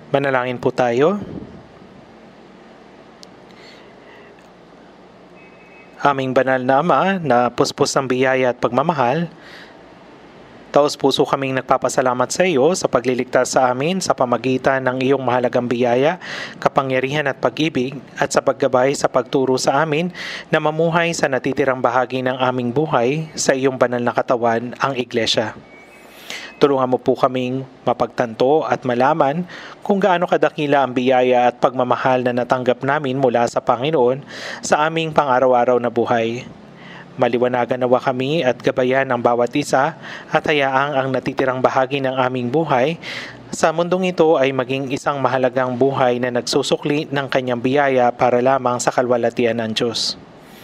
Manalangin po tayo. Aming banal na Ama, na puspos ng biyaya at pagmamahal, taos puso kaming nagpapasalamat sa iyo sa pagliligtas sa amin sa pamagitan ng iyong mahalagang biyaya, kapangyarihan at pag-ibig, at sa paggabay sa pagturo sa amin na mamuhay sa natitirang bahagi ng aming buhay sa iyong banal na katawan, ang Iglesia. Tulungan mo po kaming mapagtanto at malaman kung gaano kadakila ang biyaya at pagmamahal na natanggap namin mula sa Panginoon sa aming pang-araw-araw na buhay. Maliwanagan nawa kami at gabayan ang bawat isa at hayaang ang natitirang bahagi ng aming buhay sa mundong ito ay maging isang mahalagang buhay na nagsusukli ng kanyang biyaya para lamang sa kalwalhatian ng Diyos.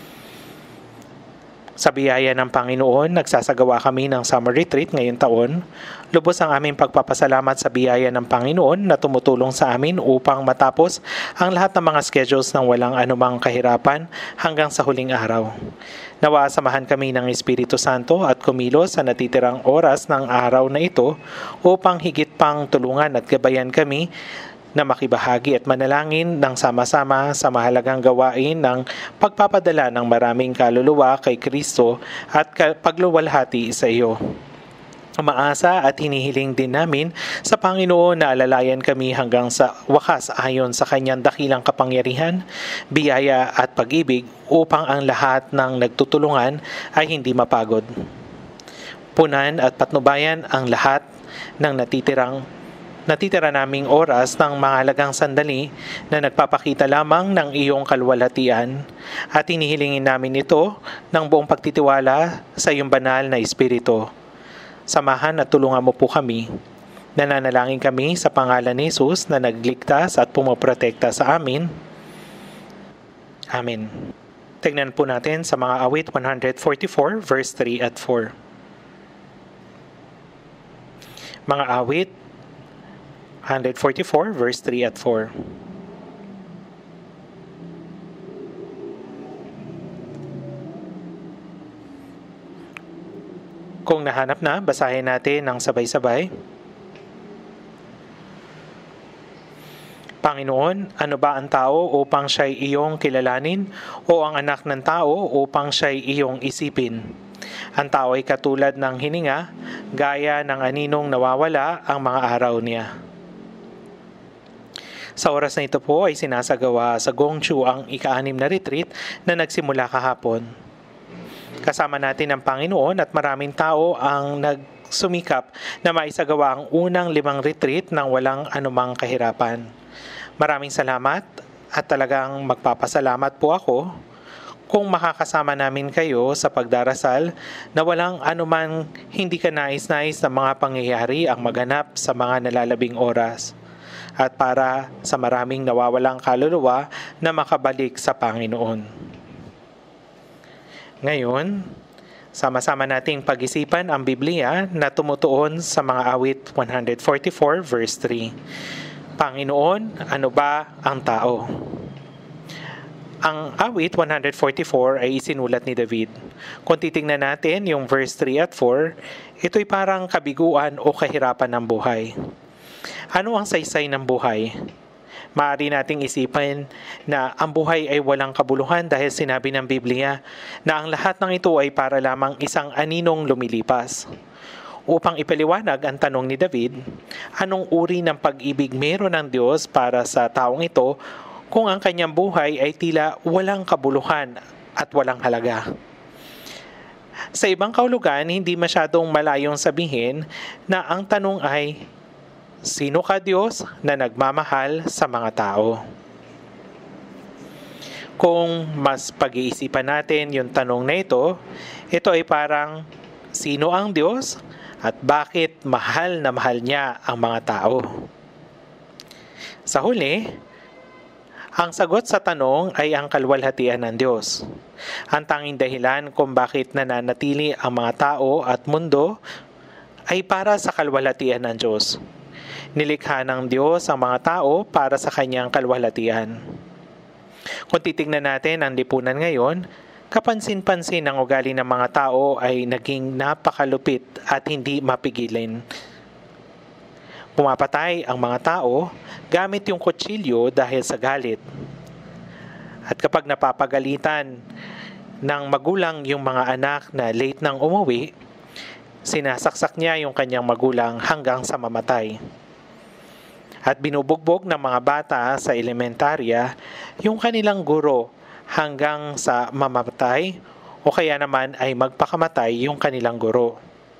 Sa biyaya ng Panginoon, nagsasagawa kami ng summer retreat ngayong taon. Lubos ang aming pagpapasalamat sa biyaya ng Panginoon na tumutulong sa amin upang matapos ang lahat ng mga schedules ng walang anumang kahirapan hanggang sa huling araw. Nawa samahan kami ng Espiritu Santo at kumilos sa natitirang oras ng araw na ito upang higit pang tulungan at gabayan kami na makibahagi at manalangin ng sama-sama sa mahalagang gawain ng pagpapadala ng maraming kaluluwa kay Kristo at pagluwalhati sa iyo. Umaasa at hinihiling din namin sa Panginoon na alalayan kami hanggang sa wakas ayon sa kanyang dakilang kapangyarihan, biyaya at pag-ibig upang ang lahat ng nagtutulungan ay hindi mapagod. Punan at patnubayan ang lahat ng natitira naming oras ng mahalagang sandali na nagpapakita lamang ng iyong kalwalhatian at hinihilingin namin ito ng buong pagtitiwala sa iyong banal na Espiritu. Samahan at tulungan mo po kami. Nananalangin kami sa pangalan ni Jesus na nagligtas at pumoprotekta sa amin. Amen. Tingnan po natin sa mga awit 144 verse 3 at 4. Mga awit 144 verse 3 at 4. Kung nahanap na, basahin natin ng sabay-sabay. Panginoon, ano ba ang tao upang siya'y iyong kilalanin o ang anak ng tao upang siya'y iyong isipin? Ang tao ay katulad ng hininga, gaya ng aninong nawawala ang mga araw niya. Sa oras na ito po ay sinasagawa sa Gongchu ang ika-6 na retreat na nagsimula kahapon. Kasama natin ang Panginoon at maraming tao ang nagsumikap na maisagawa ang unang 5 retreat ng walang anumang kahirapan. Maraming salamat at talagang magpapasalamat po ako kung makakasama namin kayo sa pagdarasal na walang anumang hindi ka nais-nais na mga pangyayari ang maganap sa mga nalalabing oras. At para sa maraming nawawalang kaluluwa na makabalik sa Panginoon. Ngayon, sama-sama nating pag-isipan ang Biblia na tumutuon sa mga awit 144 verse 3. Panginoon, ano ba ang tao? Ang awit 144 ay isinulat ni David. Kung titingnan natin yung verse 3 at 4, ito'y parang kabiguan o kahirapan ng buhay. Ano ang saysay ng buhay? Maaari nating isipin na ang buhay ay walang kabuluhan dahil sinabi ng Biblia na ang lahat ng ito ay para lamang isang aninong lumilipas. Upang ipaliwanag ang tanong ni David, anong uri ng pag-ibig meron ng Diyos para sa taong ito kung ang kanyang buhay ay tila walang kabuluhan at walang halaga? Sa ibang kahulugan, hindi masyadong malayong sabihin na ang tanong ay, sino ka Diyos na nagmamahal sa mga tao? Kung mas pag-iisipan natin yung tanong na ito ay parang, sino ang Diyos at bakit mahal na mahal niya ang mga tao? Sa huli, ang sagot sa tanong ay ang kalwalhatian ng Diyos. Ang tanging dahilan kung bakit nananatili ang mga tao at mundo ay para sa kalwalhatian ng Diyos. Nilikha ng Diyos ang mga tao para sa kanyang kalwalhatian. Kung titingnan natin ang lipunan ngayon, kapansin-pansin ang ugali ng mga tao ay naging napakalupit at hindi mapigilin. Pumapatay ang mga tao gamit yung kutsilyo dahil sa galit. At kapag napapagalitan ng magulang yung mga anak na late nang umuwi, sinasaksak niya yung kanyang magulang hanggang sa mamatay. At binubugbog ng mga bata sa elementarya yung kanilang guro hanggang sa mamatay o kaya naman ay magpakamatay yung kanilang guro.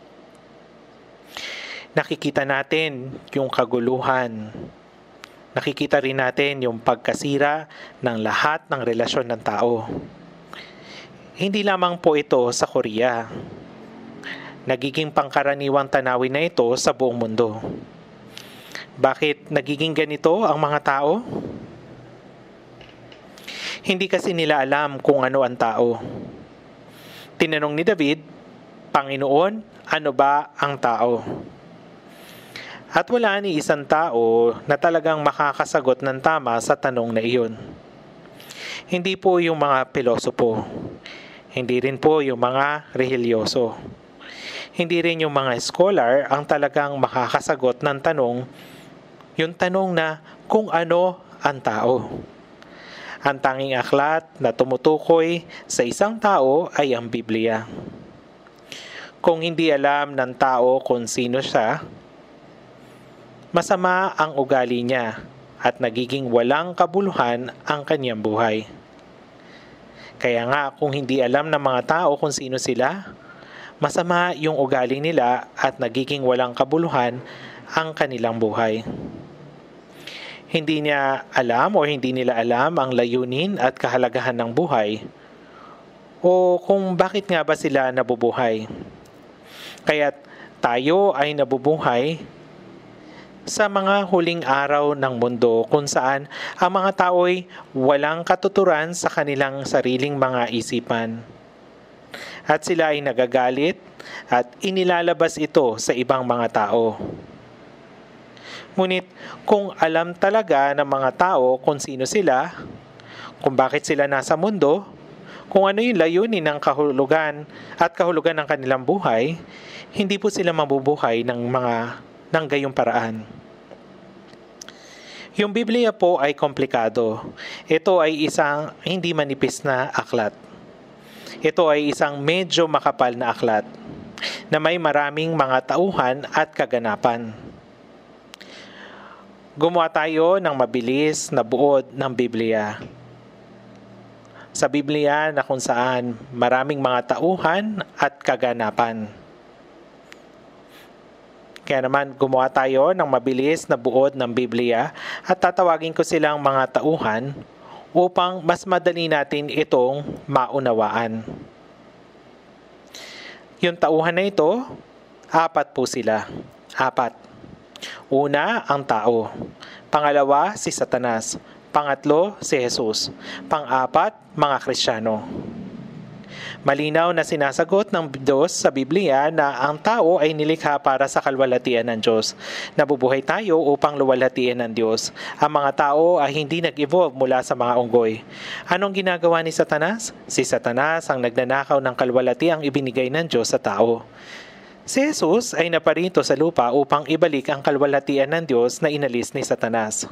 Nakikita natin yung kaguluhan. Nakikita rin natin yung pagkasira ng lahat ng relasyon ng tao. Hindi lamang po ito sa Korea. Nagiging pangkaraniwang tanawin na ito sa buong mundo. Bakit nagiging ganito ang mga tao? Hindi kasi nila alam kung ano ang tao. Tinanong ni David, Panginoon, ano ba ang tao? At wala ni isang tao na talagang makakasagot ng tama sa tanong na iyon. Hindi po yung mga pilosopo. Hindi rin po yung mga religyoso. Hindi rin yung mga scholar ang talagang makakasagot ng tanong, yung tanong na kung ano ang tao. Ang tanging aklat na tumutukoy sa isang tao ay ang Biblia. Kung hindi alam ng tao kung sino siya, masama ang ugali niya at nagiging walang kabuluhan ang kanyang buhay. Kaya nga kung hindi alam ng mga tao kung sino sila, masama yung ugali nila at nagiging walang kabuluhan ang kanilang buhay. Hindi niya alam o hindi nila alam ang layunin at kahalagahan ng buhay o kung bakit nga ba sila nabubuhay. Kaya't tayo ay nabubuhay sa mga huling araw ng mundo kung saan ang mga tao'y walang katuturan sa kanilang sariling mga isipan. At sila ay nagagalit at inilalabas ito sa ibang mga tao. Ngunit kung alam talaga ng mga tao kung sino sila, kung bakit sila nasa mundo, kung ano yung layunin ng kahulugan at kahulugan ng kanilang buhay, hindi po sila mabubuhay ng gayong paraan. Yung Biblia po ay komplikado. Ito ay isang hindi manipis na aklat. Ito ay isang medyo makapal na aklat na may maraming mga tauhan at kaganapan. Gumawa tayo ng mabilis na buod ng Biblia. Sa Biblia na kung saan maraming mga tauhan at kaganapan. Kaya naman gumawa tayo ng mabilis na buod ng Biblia at tatawagin ko silang mga tauhan upang mas madali natin itong maunawaan. Yung tauhan na ito, 4 po sila. 4. Una, ang tao. Pangalawa, si Satanas. Pangatlo, si Jesus. Pang-4, mga Kristiyano. Malinaw na sinasagot ng Diyos sa Biblia na ang tao ay nilikha para sa kalwalhatian ng Diyos. Nabubuhay tayo upang luwalhatiin ng Diyos. Ang mga tao ay hindi nag-evolve mula sa mga unggoy. Anong ginagawa ni Satanas? Si Satanas ang nagnanakaw ng kalwalhatiang ibinigay ng Diyos sa tao. Si Jesus ay naparito sa lupa upang ibalik ang kalwalhatian ng Diyos na inalis ni Satanas.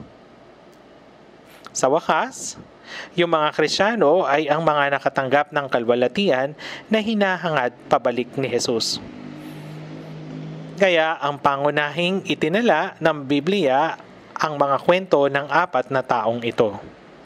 Sa wakas, yung mga Kristiyano ay ang mga nakatanggap ng kalwalhatian na hinahangad pabalik ni Jesus. Kaya ang pangunahing itinala ng Biblia ang mga kwento ng 4 na taong ito.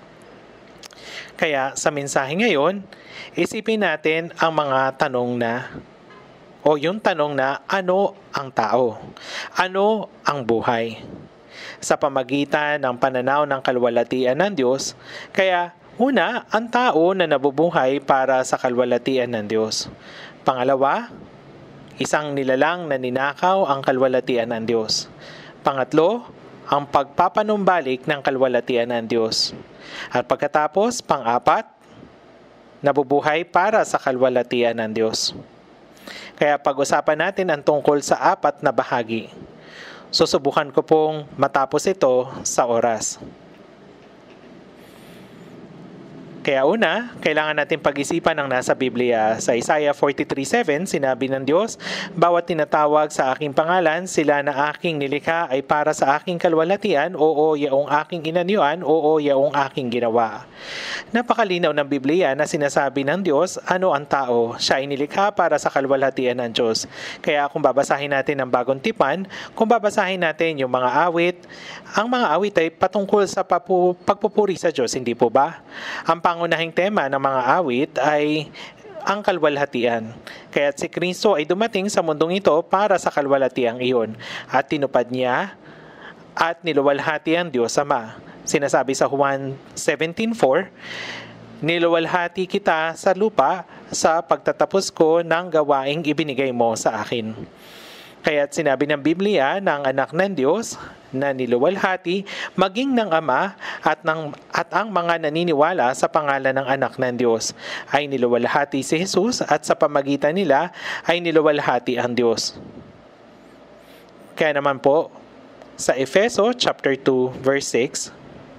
Kaya sa mensahe ngayon, isipin natin ang mga tanong yung tanong na ano ang tao? Ano ang buhay? Sa pamagitan ng pananaw ng kalwalhatian ng Diyos, kaya una, ang tao na nabubuhay para sa kalwalhatian ng Diyos. Pangalawa, isang nilalang na ninakaw ang kalwalhatian ng Diyos. Pangatlo, ang pagpapanumbalik ng kalwalhatian ng Diyos. At pagkatapos, pang-4, nabubuhay para sa kalwalhatian ng Diyos. Kaya pag-usapan natin ang tungkol sa 4 na bahagi. Susubukan ko pong matapos ito sa oras. Kaya una, kailangan natin pag-isipan ang nasa Biblia. Sa Isaiah 43:7, sinabi ng Diyos, "Bawat tinatawag sa aking pangalan, sila na aking nilikha ay para sa aking kalwalhatian, oo, yaong aking inanyuan, oo, yaong aking ginawa." Napakalinaw ng Biblia na sinasabi ng Diyos, ano ang tao? Siya ay nilikha para sa kalwalhatian ng Diyos. Kaya kung babasahin natin ang Bagong Tipan, kung babasahin natin yung mga awit, ang mga awit ay patungkol sa pagpupuri sa Diyos, hindi po ba? Ang pangunahing tema ng mga awit ay ang kalwalhatian. Kaya si Kristo ay dumating sa mundong ito para sa kalwalhatiang iyon at tinupad niya at niluwalhati ang Diyos Ama. Sinasabi sa Juan 17:4, "Niluwalhati kita sa lupa sa pagtatapos ko ng gawaing ibinigay mo sa akin." Kaya't sinabi ng Biblia na ang anak ng Diyos na niluwalhati maging ng Ama at ang mga naniniwala sa pangalan ng anak ng Diyos ay niluwalhati si Jesus at sa pamagitan nila ay niluwalhati ang Diyos. Kaya naman po, sa Efeso chapter 2 verse 6,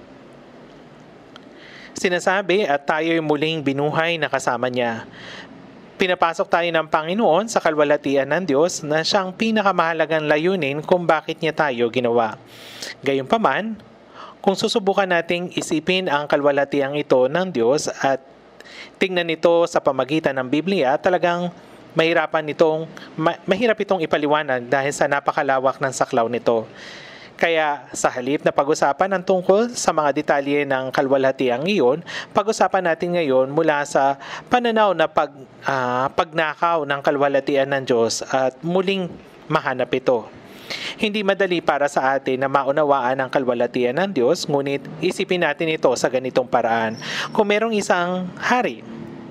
sinasabi at tayo'y muling binuhay na kasama niya. Pinapasok tayo ng Panginoon sa kalwalhatian ng Diyos na siyang pinakamahalagang layunin kung bakit niya tayo ginawa. Gayunpaman, kung susubukan nating isipin ang kalwalhatiang ito ng Diyos at tingnan ito sa pamagitan ng Biblia, talagang mahirap itong ipaliwanag dahil sa napakalawak ng saklaw nito. Kaya sa halip na pag-usapan ang tungkol sa mga detalye ng kalwalhatiang iyon, pag-usapan natin ngayon mula sa pananaw na pagnakaw ng kalwalhatian ng Diyos at muling mahanap ito. Hindi madali para sa atin na maunawaan ang kalwalhatian ng Diyos, ngunit isipin natin ito sa ganitong paraan. Kung merong isang hari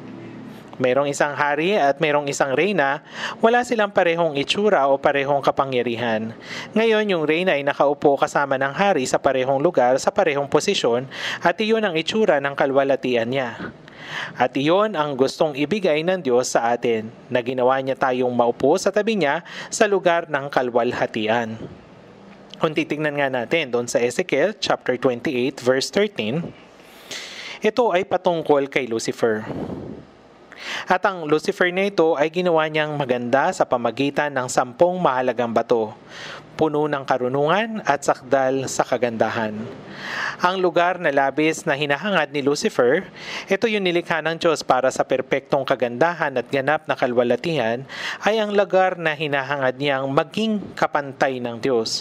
at merong isang reyna, wala silang parehong itsura o parehong kapangyarihan. Ngayon, yung reyna ay nakaupo kasama ng hari sa parehong lugar, sa parehong posisyon, at iyon ang itsura ng kalwalhatian niya. At iyon ang gustong ibigay ng Diyos sa atin, na ginawa niya tayong maupo sa tabi niya sa lugar ng kalwalhatian. Kung titignan nga natin doon sa Ezekiel chapter 28 verse 13, ito ay patungkol kay Lucifer. At ang Lucifer na ito ay ginawa niyang maganda sa pamagitan ng 10 mahalagang bato, puno ng karunungan at sakdal sa kagandahan. Ang lugar na labis na hinahangad ni Lucifer, ito yung nilikha ng Diyos para sa perpektong kagandahan at ganap na kalwalhatian, ay ang lugar na hinahangad niyang maging kapantay ng Diyos.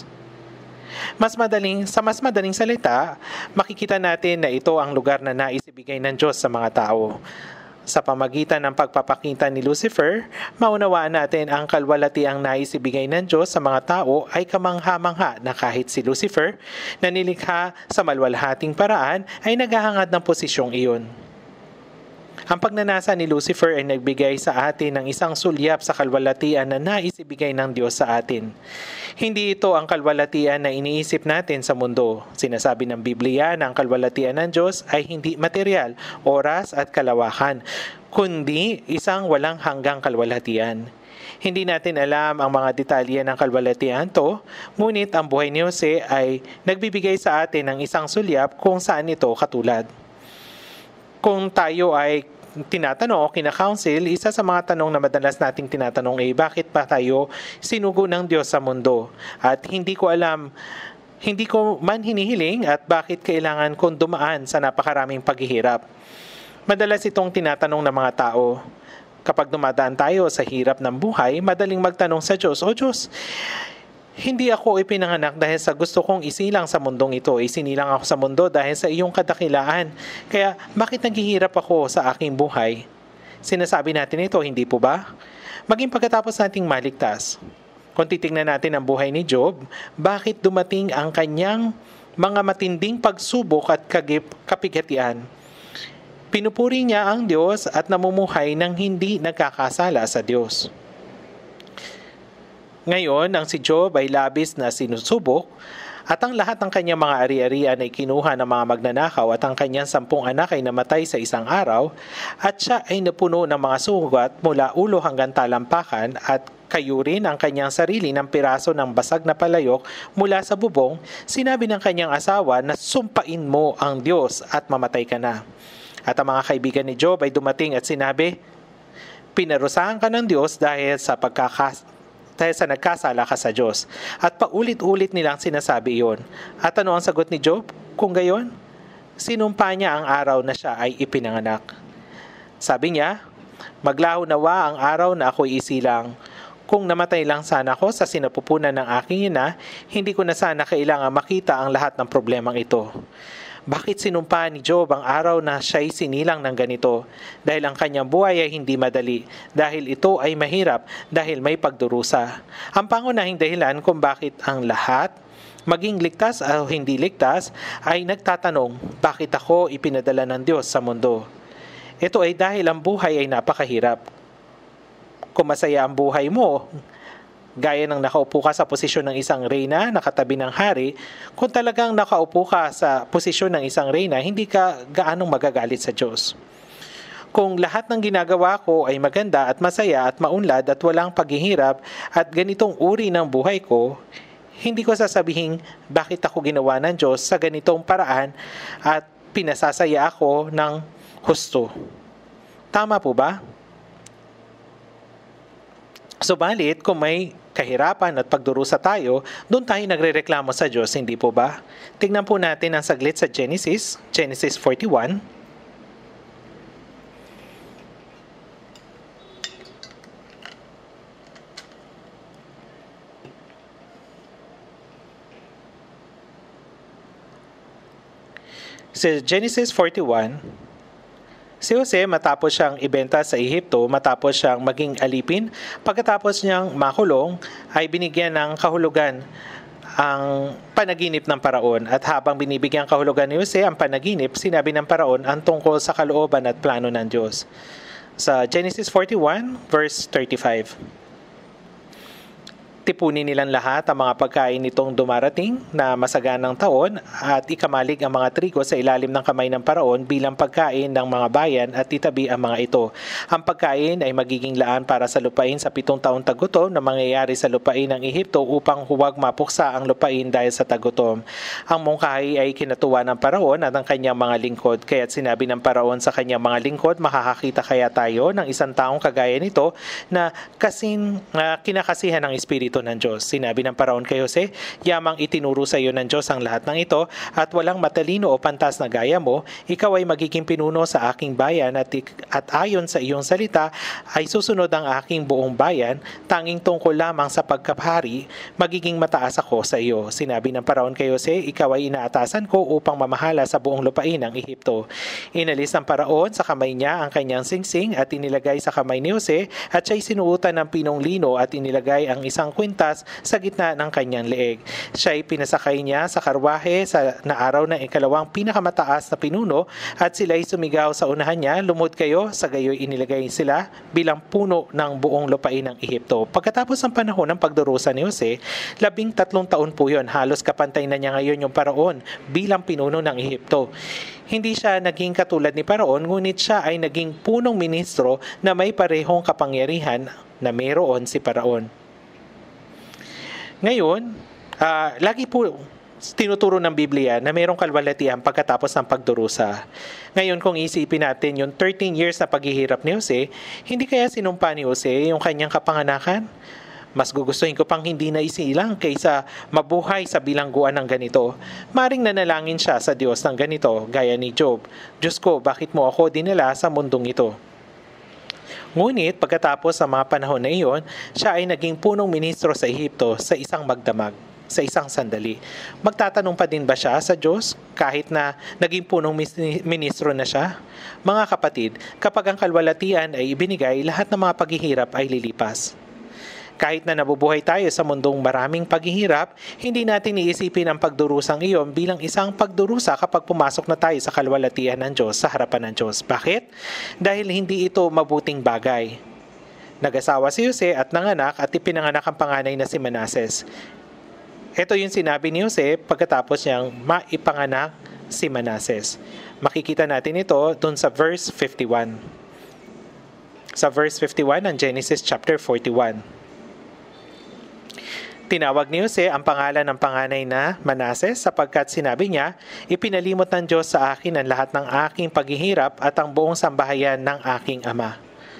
Sa mas madaling salita, makikita natin na ito ang lugar na nais ibigay ng Diyos sa mga tao. Sa pamagitan ng pagpapakita ni Lucifer, maunawaan natin ang kalwalhatiang nais ibigay ng Diyos sa mga tao ay kamangha-mangha na kahit si Lucifer, na nilikha sa maluwalhating paraan, ay naghahangad ng posisyong iyon. Ang pagnanasa ni Lucifer ay nagbigay sa atin ng isang sulyap sa kalwalhatian na nais ibigay ng Diyos sa atin. Hindi ito ang kalwalhatian na iniisip natin sa mundo. Sinasabi ng Biblia na ang kalwalhatian ng Diyos ay hindi material, oras at kalawakan, kundi isang walang hanggang kalwalhatian. Hindi natin alam ang mga detalye ng kalwalhatian to, ngunit ang buhay ni Jose ay nagbibigay sa atin ng isang sulyap kung saan ito katulad. Kung tayo ay tinatanong o kina-counsel, isa sa mga tanong na madalas nating tinatanong ay bakit pa tayo sinugo ng Diyos sa mundo? At hindi ko man hinihiling at bakit kailangan kong dumaan sa napakaraming paghihirap. Madalas itong tinatanong ng mga tao. Kapag dumadaan tayo sa hirap ng buhay, madaling magtanong sa Diyos, "O Diyos, hindi ako ipinanganak dahil sa gusto kong isilang sa mundong ito. Isinilang ako sa mundo dahil sa iyong kadakilaan. Kaya bakit naghihirap ako sa aking buhay?" Sinasabi natin ito, hindi po ba? Maging pagkatapos nating maligtas. Kung titingnan natin ang buhay ni Job, bakit dumating ang kanyang mga matinding pagsubok at kapighatian? Pinupuri niya ang Diyos at namumuhay ng hindi nagkakasala sa Diyos. Ngayon, ang si Job ay labis na sinusubok at ang lahat ng kanyang mga ari-arian ay kinuha ng mga magnanakaw at ang kanyang 10 anak ay namatay sa isang araw at siya ay napuno ng mga sugat mula ulo hanggang talampakan at kayo rin ang kanyang sarili ng piraso ng basag na palayok mula sa bubong. Sinabi ng kanyang asawa na sumpain mo ang Diyos at mamatay ka na. At ang mga kaibigan ni Job ay dumating at sinabi, "Pinarusahan ka ng Diyos dahil sa nagkasala ka sa Diyos." At paulit-ulit nilang sinasabi iyon. At ano ang sagot ni Job? Kung gayon, sinumpa niya ang araw na siya ay ipinanganak. Sabi niya, "Maglaho nawa ang araw na ako'y isilang. Kung namatay lang sana ako sa sinapupunan ng aking ina, hindi ko na sana kailangan makita ang lahat ng problemang ito." Bakit sinumpa ni Job ang araw na siya'y sinilang ng ganito? Dahil ang kanyang buhay ay hindi madali. Dahil ito ay mahirap dahil may pagdurusa. Ang pangunahing dahilan kung bakit ang lahat, maging ligtas o hindi ligtas, ay nagtatanong, bakit ako ipinadala ng Diyos sa mundo? Ito ay dahil ang buhay ay napakahirap. Kung masaya ang buhay mo, gaya ng nakaupo ka sa posisyon ng isang reyna, nakatabi ng hari, kung talagang nakaupo ka sa posisyon ng isang reyna, hindi ka gaanong magagalit sa Diyos. Kung lahat ng ginagawa ko ay maganda at masaya at maunlad at walang paghihirap at ganitong uri ng buhay ko, hindi ko sasabihin bakit ako ginawa ng Diyos sa ganitong paraan at pinasasaya ako ng husto. Tama po ba? Subalit, kung may kahirapan at pagdurusa tayo, doon tayo nagrereklamo sa Diyos, hindi po ba? Tingnan po natin ang saglit sa Genesis 41. Sa Genesis 41, si Jose matapos siyang ibenta sa Ehipto, matapos siyang maging alipin, pagkatapos niyang makulong, ay binigyan ng kahulugan ang panaginip ng Paraon. At habang binibigyan kahulugan ni Jose ang panaginip, sinabi ng Paraon ang tungkol sa kalooban at plano ng Diyos. Sa Genesis 41, verse 35. Tipunin nilang lahat ang mga pagkain nitong dumarating na masaganang taon at ikamalig ang mga trigo sa ilalim ng kamay ng Paraon bilang pagkain ng mga bayan at itabi ang mga ito. Ang pagkain ay magiging laan para sa lupain sa 7 taong tagutom na mangyayari sa lupain ng Ehipto upang huwag mapuksa ang lupain dahil sa tagutom. Ang mungkahi ay kinatuwa ng Paraon at ang kanyang mga lingkod. Kaya't sinabi ng Paraon sa kanyang mga lingkod, makakakita kaya tayo ng isang taong kagaya nito na kinakasihan ng Espiritu ng Diyos. Sinabi ng Paraon kay Jose, yamang itinuro sa iyo ng Diyos ang lahat ng ito at walang matalino o pantas na gaya mo, ikaw ay magiging pinuno sa aking bayan at ayon sa iyong salita ay susunod ang aking buong bayan, tanging tungkol lamang sa pagkapari, magiging mataas ako sa iyo. Sinabi ng Paraon kay Jose, ikaw ay inaatasan ko upang mamahala sa buong lupain ng Ehipto. Inalis ng Paraon sa kamay niya ang kanyang singsing at inilagay sa kamay ni Jose at siya'y sinuutan ng pinong lino at inilagay ang isang kwintas sa gitna ng kanyang leeg. Siya'y pinasakay niya sa karwahe na araw ng ikalawang pinakamataas na pinuno at sila'y sumigaw sa unahan niya, lumod kayo, sa gayoy inilagay sila bilang puno ng buong lupain ng Ehipto. Pagkatapos ng panahon ng pagdurusa ni Jose, 13 taon po yun. Halos kapantay na niya ngayon yung Paraon bilang pinuno ng Ehipto. Hindi siya naging katulad ni Paraon, ngunit siya ay naging punong ministro na may parehong kapangyarihan na mayroon si Paraon. Ngayon, lagi po tinuturo ng Biblia na mayroong kalwalatian pagkatapos ng pagdurusa. Ngayon, kung isipin natin yung 13 years na paghihirap ni Jose, hindi kaya sinumpa ni Jose yung kanyang kapanganakan? Mas gugustuhin ko pang hindi na isilang kaysa mabuhay sa bilangguan ng ganito. Maring nanalangin siya sa Diyos ng ganito, gaya ni Job. Diyos ko, bakit mo ako dinala sa mundong ito? Ngunit pagkatapos sa mga panahon na iyon, siya ay naging punong ministro sa Ehipto sa isang magdamag, sa isang sandali. Magtatanong pa din ba siya sa Diyos kahit na naging punong ministro na siya? Mga kapatid, kapag ang kalwalatian ay ibinigay, lahat ng mga paghihirap ay lilipas. Kahit na nabubuhay tayo sa mundong maraming paghihirap, hindi natin iisipin ang pagdurusang iyon bilang isang pagdurusa kapag pumasok na tayo sa kalwalatian ng Diyos, sa harapan ng Diyos. Bakit? Dahil hindi ito mabuting bagay. Nag-asawa si Jose at nanganak at ipinanganak ang panganay na si Manases. Ito yung sinabi ni Jose pagkatapos niyang maipanganak si Manases. Makikita natin ito dun sa verse 51. Sa verse 51 ng Genesis chapter 41. Tinawag ni Jose ang pangalan ng panganay na Manases sapagkat sinabi niya, ipinalimot ng Diyos sa akin ang lahat ng aking paghihirap at ang buong sambahayan ng aking ama.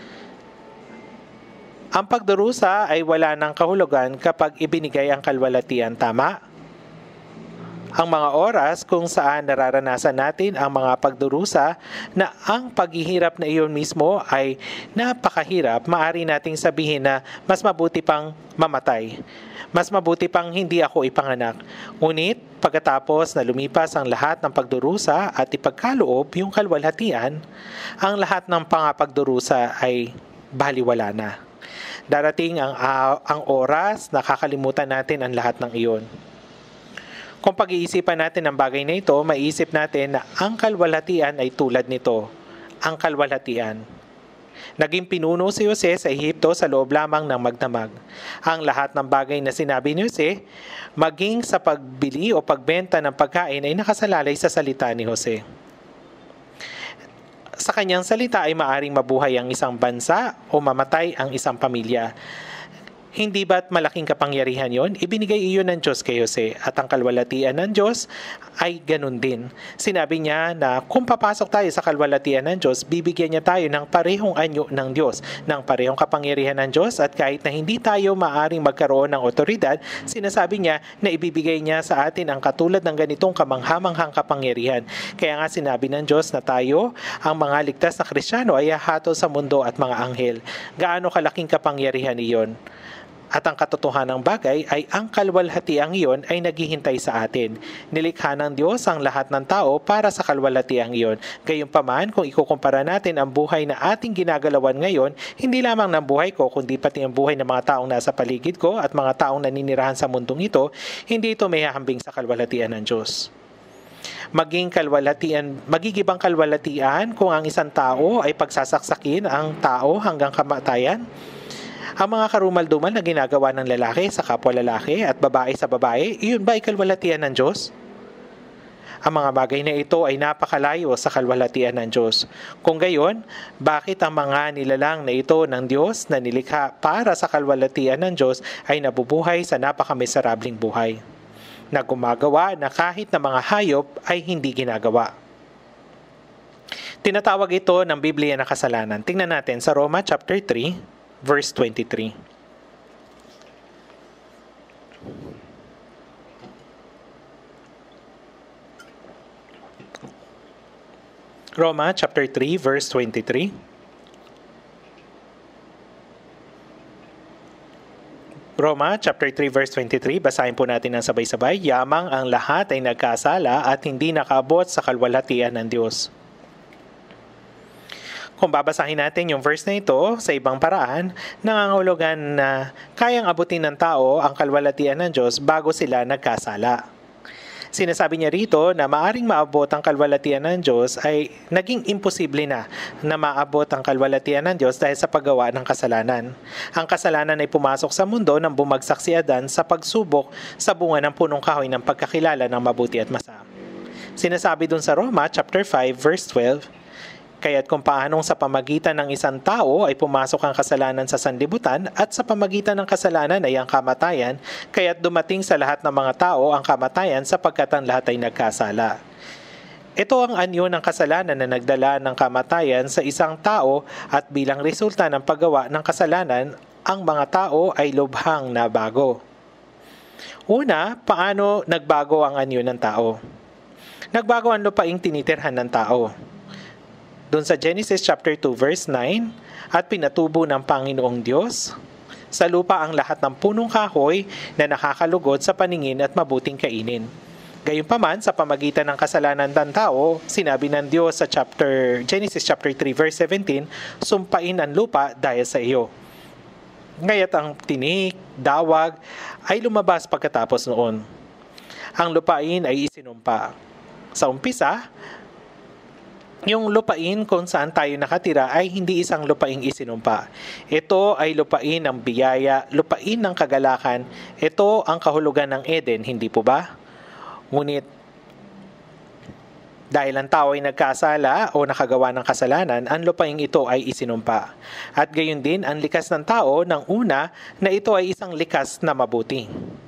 Ang pagdurusa ay wala ng kahulugan kapag ibinigay ang kalwalatian, tama? Ang mga oras kung saan nararanasan natin ang mga pagdurusa na ang paghihirap na iyon mismo ay napakahirap, maaari nating sabihin na mas mabuti pang mamatay. Mas mabuti pang hindi ako ipanganak. Ngunit pagkatapos na lumipas ang lahat ng pagdurusa at ipagkaloob yung kalwalhatian, ang lahat ng pangapagdurusa ay baliwala na. Darating ang oras na kakalimutan natin ang lahat ng iyon. Kung pag-iisipan natin ang bagay na ito, maiisip natin na ang kalwalhatian ay tulad nito, ang kalwalhatian. Naging pinuno si Jose sa Ehipto sa loob lamang ng magdamag. Ang lahat ng bagay na sinabi ni Jose, maging sa pagbili o pagbenta ng pagkain ay nakasalalay sa salita ni Jose. Sa kanyang salita ay maaring mabuhay ang isang bansa o mamatay ang isang pamilya. Hindi ba't malaking kapangyarihan yon? Ibinigay iyon ng Diyos kay Jose at ang kalwalatian ng Diyos ay ganun din. Sinabi niya na kung papasok tayo sa kalwalatian ng Diyos, bibigyan niya tayo ng parehong anyo ng Diyos, ng parehong kapangyarihan ng Diyos at kahit na hindi tayo maaring magkaroon ng otoridad, sinasabi niya na ibibigay niya sa atin ang katulad ng ganitong kamanghamanghang kapangyarihan. Kaya nga sinabi ng Diyos na tayo, ang mga ligtas na Kristiyano ay hahatol sa mundo at mga anghel. Gaano kalaking kapangyarihan iyon? At ang katotohanang bagay ay ang kalwalhatiang iyon ay naghihintay sa atin. Nilikha ng Diyos ang lahat ng tao para sa kalwalhatiang iyon. Gayunpaman, kung ikukumpara natin ang buhay na ating ginagalawan ngayon, hindi lamang ng buhay ko, kundi pati ang buhay ng mga taong nasa paligid ko at mga taong naninirahan sa mundong ito, hindi ito may hahambing sa kalwalhatian ng Diyos. Magigibang kalwalhatian kung ang isang tao ay pagsasaksakin ang tao hanggang kamatayan. Ang mga karumal-dumal na ginagawa ng lalaki sa kapwa lalaki at babae sa babae, iyon ba ay kalwalhatian ng Diyos? Ang mga bagay na ito ay napakalayo sa kalwalhatian ng Diyos. Kung gayon, bakit ang mga nilalang na ito ng Diyos na nilikha para sa kalwalhatian ng Diyos ay nabubuhay sa napakamiserabling buhay? Na gumagawa na kahit na mga hayop ay hindi ginagawa. Tinatawag ito ng Biblia na kasalanan. Tingnan natin sa Roma chapter 3, verse 23. Roma chapter 3 verse 23. Roma chapter 3 verse 23, basahin po natin ng sabay-sabay. Yamang ang lahat ay nagkasala at hindi nakaabot sa kalwalhatian ng Diyos. Kung babasahin natin yung verse na ito sa ibang paraan, nangangahulugan na kayang abutin ng tao ang kalwalhatian ng Diyos bago sila nagkasala. Sinasabi niya rito na maaring maabot ang kalwalhatian ng Diyos ay naging imposible na maabot ang kalwalhatian ng Diyos dahil sa paggawa ng kasalanan. Ang kasalanan ay pumasok sa mundo nang bumagsak si Adan sa pagsubok sa bunga ng punong kahoy ng pagkakilala ng mabuti at masama. Sinasabi dun sa Roma chapter 5 verse 12, kaya't kung paanong sa pamagitan ng isang tao ay pumasok ang kasalanan sa sanlibutan at sa pamagitan ng kasalanan ay ang kamatayan, kaya't dumating sa lahat ng mga tao ang kamatayan sapagkat ang lahat ay nagkasala. Ito ang anyo ng kasalanan na nagdala ng kamatayan sa isang tao at bilang resulta ng paggawa ng kasalanan, ang mga tao ay lubhang nabago. Una, paano nagbago ang anyo ng tao? Nagbago ang lupaing tinitirhan ng tao. Doon sa Genesis chapter 2 verse 9, at pinatubo ng Panginoong Diyos sa lupa ang lahat ng punong kahoy na nakakalugod sa paningin at mabuting kainin. Gayunpaman, sa pamagitan ng kasalanan ng tao, sinabi ng Diyos sa Genesis chapter 3 verse 17, sumpain ang lupa dahil sa iyo. Ngaya't ang tinik, dawag ay lumabas pagkatapos noon. Ang lupain ay isinumpa. Sa umpisa, yung lupain kung saan tayo nakatira ay hindi isang lupaing isinumpa. Ito ay lupain ng biyaya, lupain ng kagalakan. Ito ang kahulugan ng Eden, hindi po ba? Ngunit, dahil ang tao ay nagkasala o nakagawa ng kasalanan, ang lupaing ito ay isinumpa. At gayon din, ang likas ng tao ng una na ito ay isang likas na mabuti.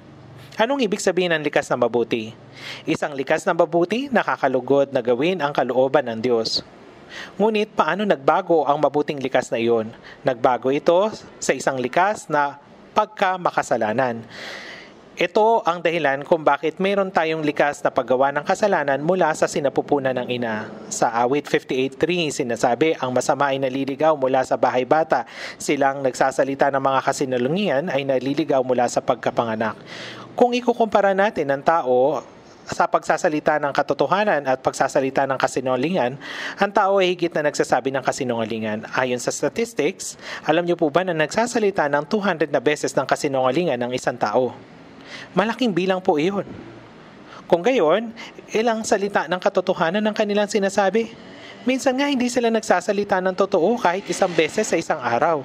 Anong ibig sabihin ng likas na mabuti? Isang likas na mabuti nakakalugod na gawin ang kalooban ng Diyos. Ngunit paano nagbago ang mabuting likas na iyon? Nagbago ito sa isang likas na pagkamakasalanan. Ito ang dahilan kung bakit mayroon tayong likas na paggawa ng kasalanan mula sa sinapupunan ng ina. Sa awit 58:3, sinasabi, ang masama ay naliligaw mula sa bahay bata. Silang nagsasalita ng mga kasinungalingan ay naliligaw mula sa pagkapanganak. Kung ikukumpara natin ang tao sa pagsasalita ng katotohanan at pagsasalita ng kasinungalingan, ang tao ay higit na nagsasabi ng kasinungalingan. Ayon sa statistics, alam niyo po ba na nagsasalita ng 200 na beses ng kasinungalingan ng isang tao? Malaking bilang po iyon. Kung gayon, ilang salita ng katotohanan ng kanilang sinasabi? Minsan nga hindi sila nagsasalita ng totoo kahit isang beses sa isang araw.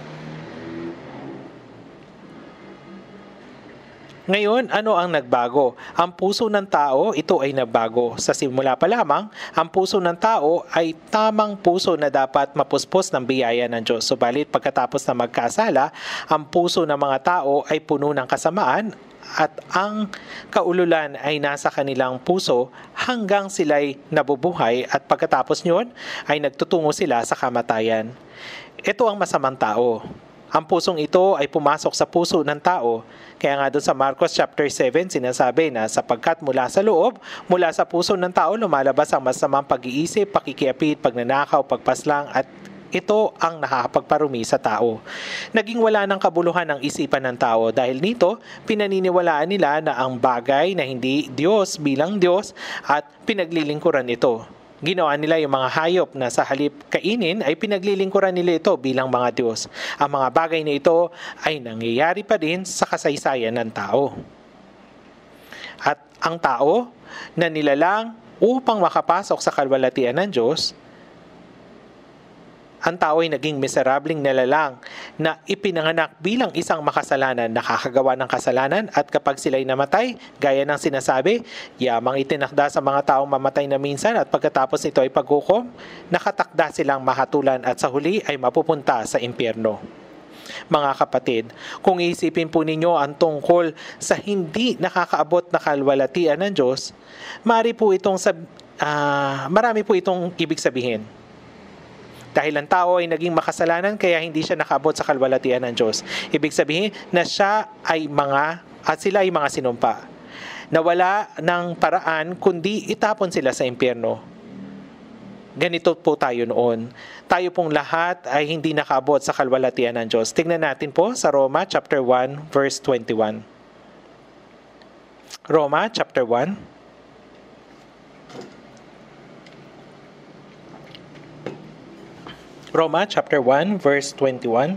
Ngayon, ano ang nagbago? Ang puso ng tao, ito ay nagbago. Sa simula pa lamang, ang puso ng tao ay tamang puso na dapat mapuspos ng biyaya ng Diyos. Subalit pagkatapos na magkasala, ang puso ng mga tao ay puno ng kasamaan at ang kaululan ay nasa kanilang puso hanggang sila'y nabubuhay at pagkatapos nyon ay nagtutungo sila sa kamatayan. Ito ang masamang tao. Ang pusong ito ay pumasok sa puso ng tao. Kaya nga doon sa Marcos chapter 7, sinasabi na sapagkat mula sa loob, mula sa puso ng tao, lumalabas ang masamang pag-iisip, pakikiapid, pagnanakaw, pagpaslang, at ito ang nakakapagparumi sa tao. Naging wala ng kabuluhan ang isipan ng tao. Dahil nito, pinaniniwalaan nila na ang bagay na hindi Diyos bilang Diyos at pinaglilingkuran ito. Ginawa nila yung mga hayop na sa halip kainin ay pinaglilingkuran nila ito bilang mga Diyos. Ang mga bagay na ito ay nangyayari pa din sa kasaysayan ng tao. At ang tao na nilalang upang makapasok sa kalwalhatian ng Diyos, ang tao ay naging miserabling nalalang na ipinanganak bilang isang makasalanan, nakakagawa ng kasalanan at kapag sila'y namatay, gaya ng sinasabi, yamang itinakda sa mga taong mamatay na minsan at pagkatapos nito ay paghukom, nakatakda silang mahatulan at sa huli ay mapupunta sa impyerno. Mga kapatid, kung iisipin po ninyo ang tungkol sa hindi nakakaabot na kalwalhatian ng Diyos, marami po itong ibig sabihin. Dahil ang tao ay naging makasalanan kaya hindi siya nakaabot sa kalwalhatian ng Diyos. Ibig sabihin na sila ay mga sinumpa. Nawala ng paraan kundi itapon sila sa impyerno. Ganito po tayo noon. Tayo pong lahat ay hindi nakaabot sa kalwalhatian ng Diyos. Tingnan natin po sa Roma chapter 1 verse 21. Roma chapter 1. Roma chapter 1 verse 21.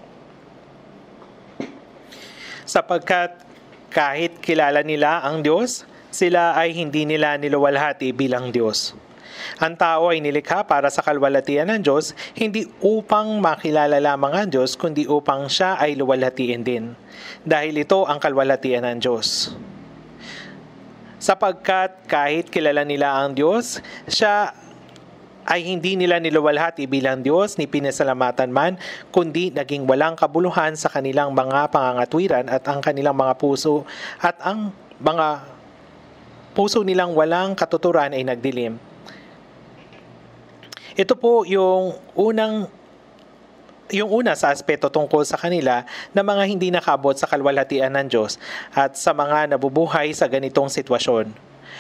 Sapagkat kahit kilala nila ang Diyos, sila ay hindi nila niluwalhati bilang Diyos. Ang tao ay nilikha para sa kalwalhatian ng Diyos, hindi upang makilala lamang ang Diyos, kundi upang siya ay luwalhatiin din. Dahil ito ang kalwalhatian ng Diyos. Sapagkat kahit kilala nila ang Diyos, siya ay hindi nila niluwalhati bilang Diyos ni pinasalamatan man, kundi naging walang kabuluhan sa kanilang mga pangangatwiran at ang kanilang mga puso at ang mga puso nilang walang katuturan ay nagdilim. Ito po yung una sa aspeto tungkol sa kanila na mga hindi nakabot sa kalwalhatian ng Diyos at sa mga nabubuhay sa ganitong sitwasyon.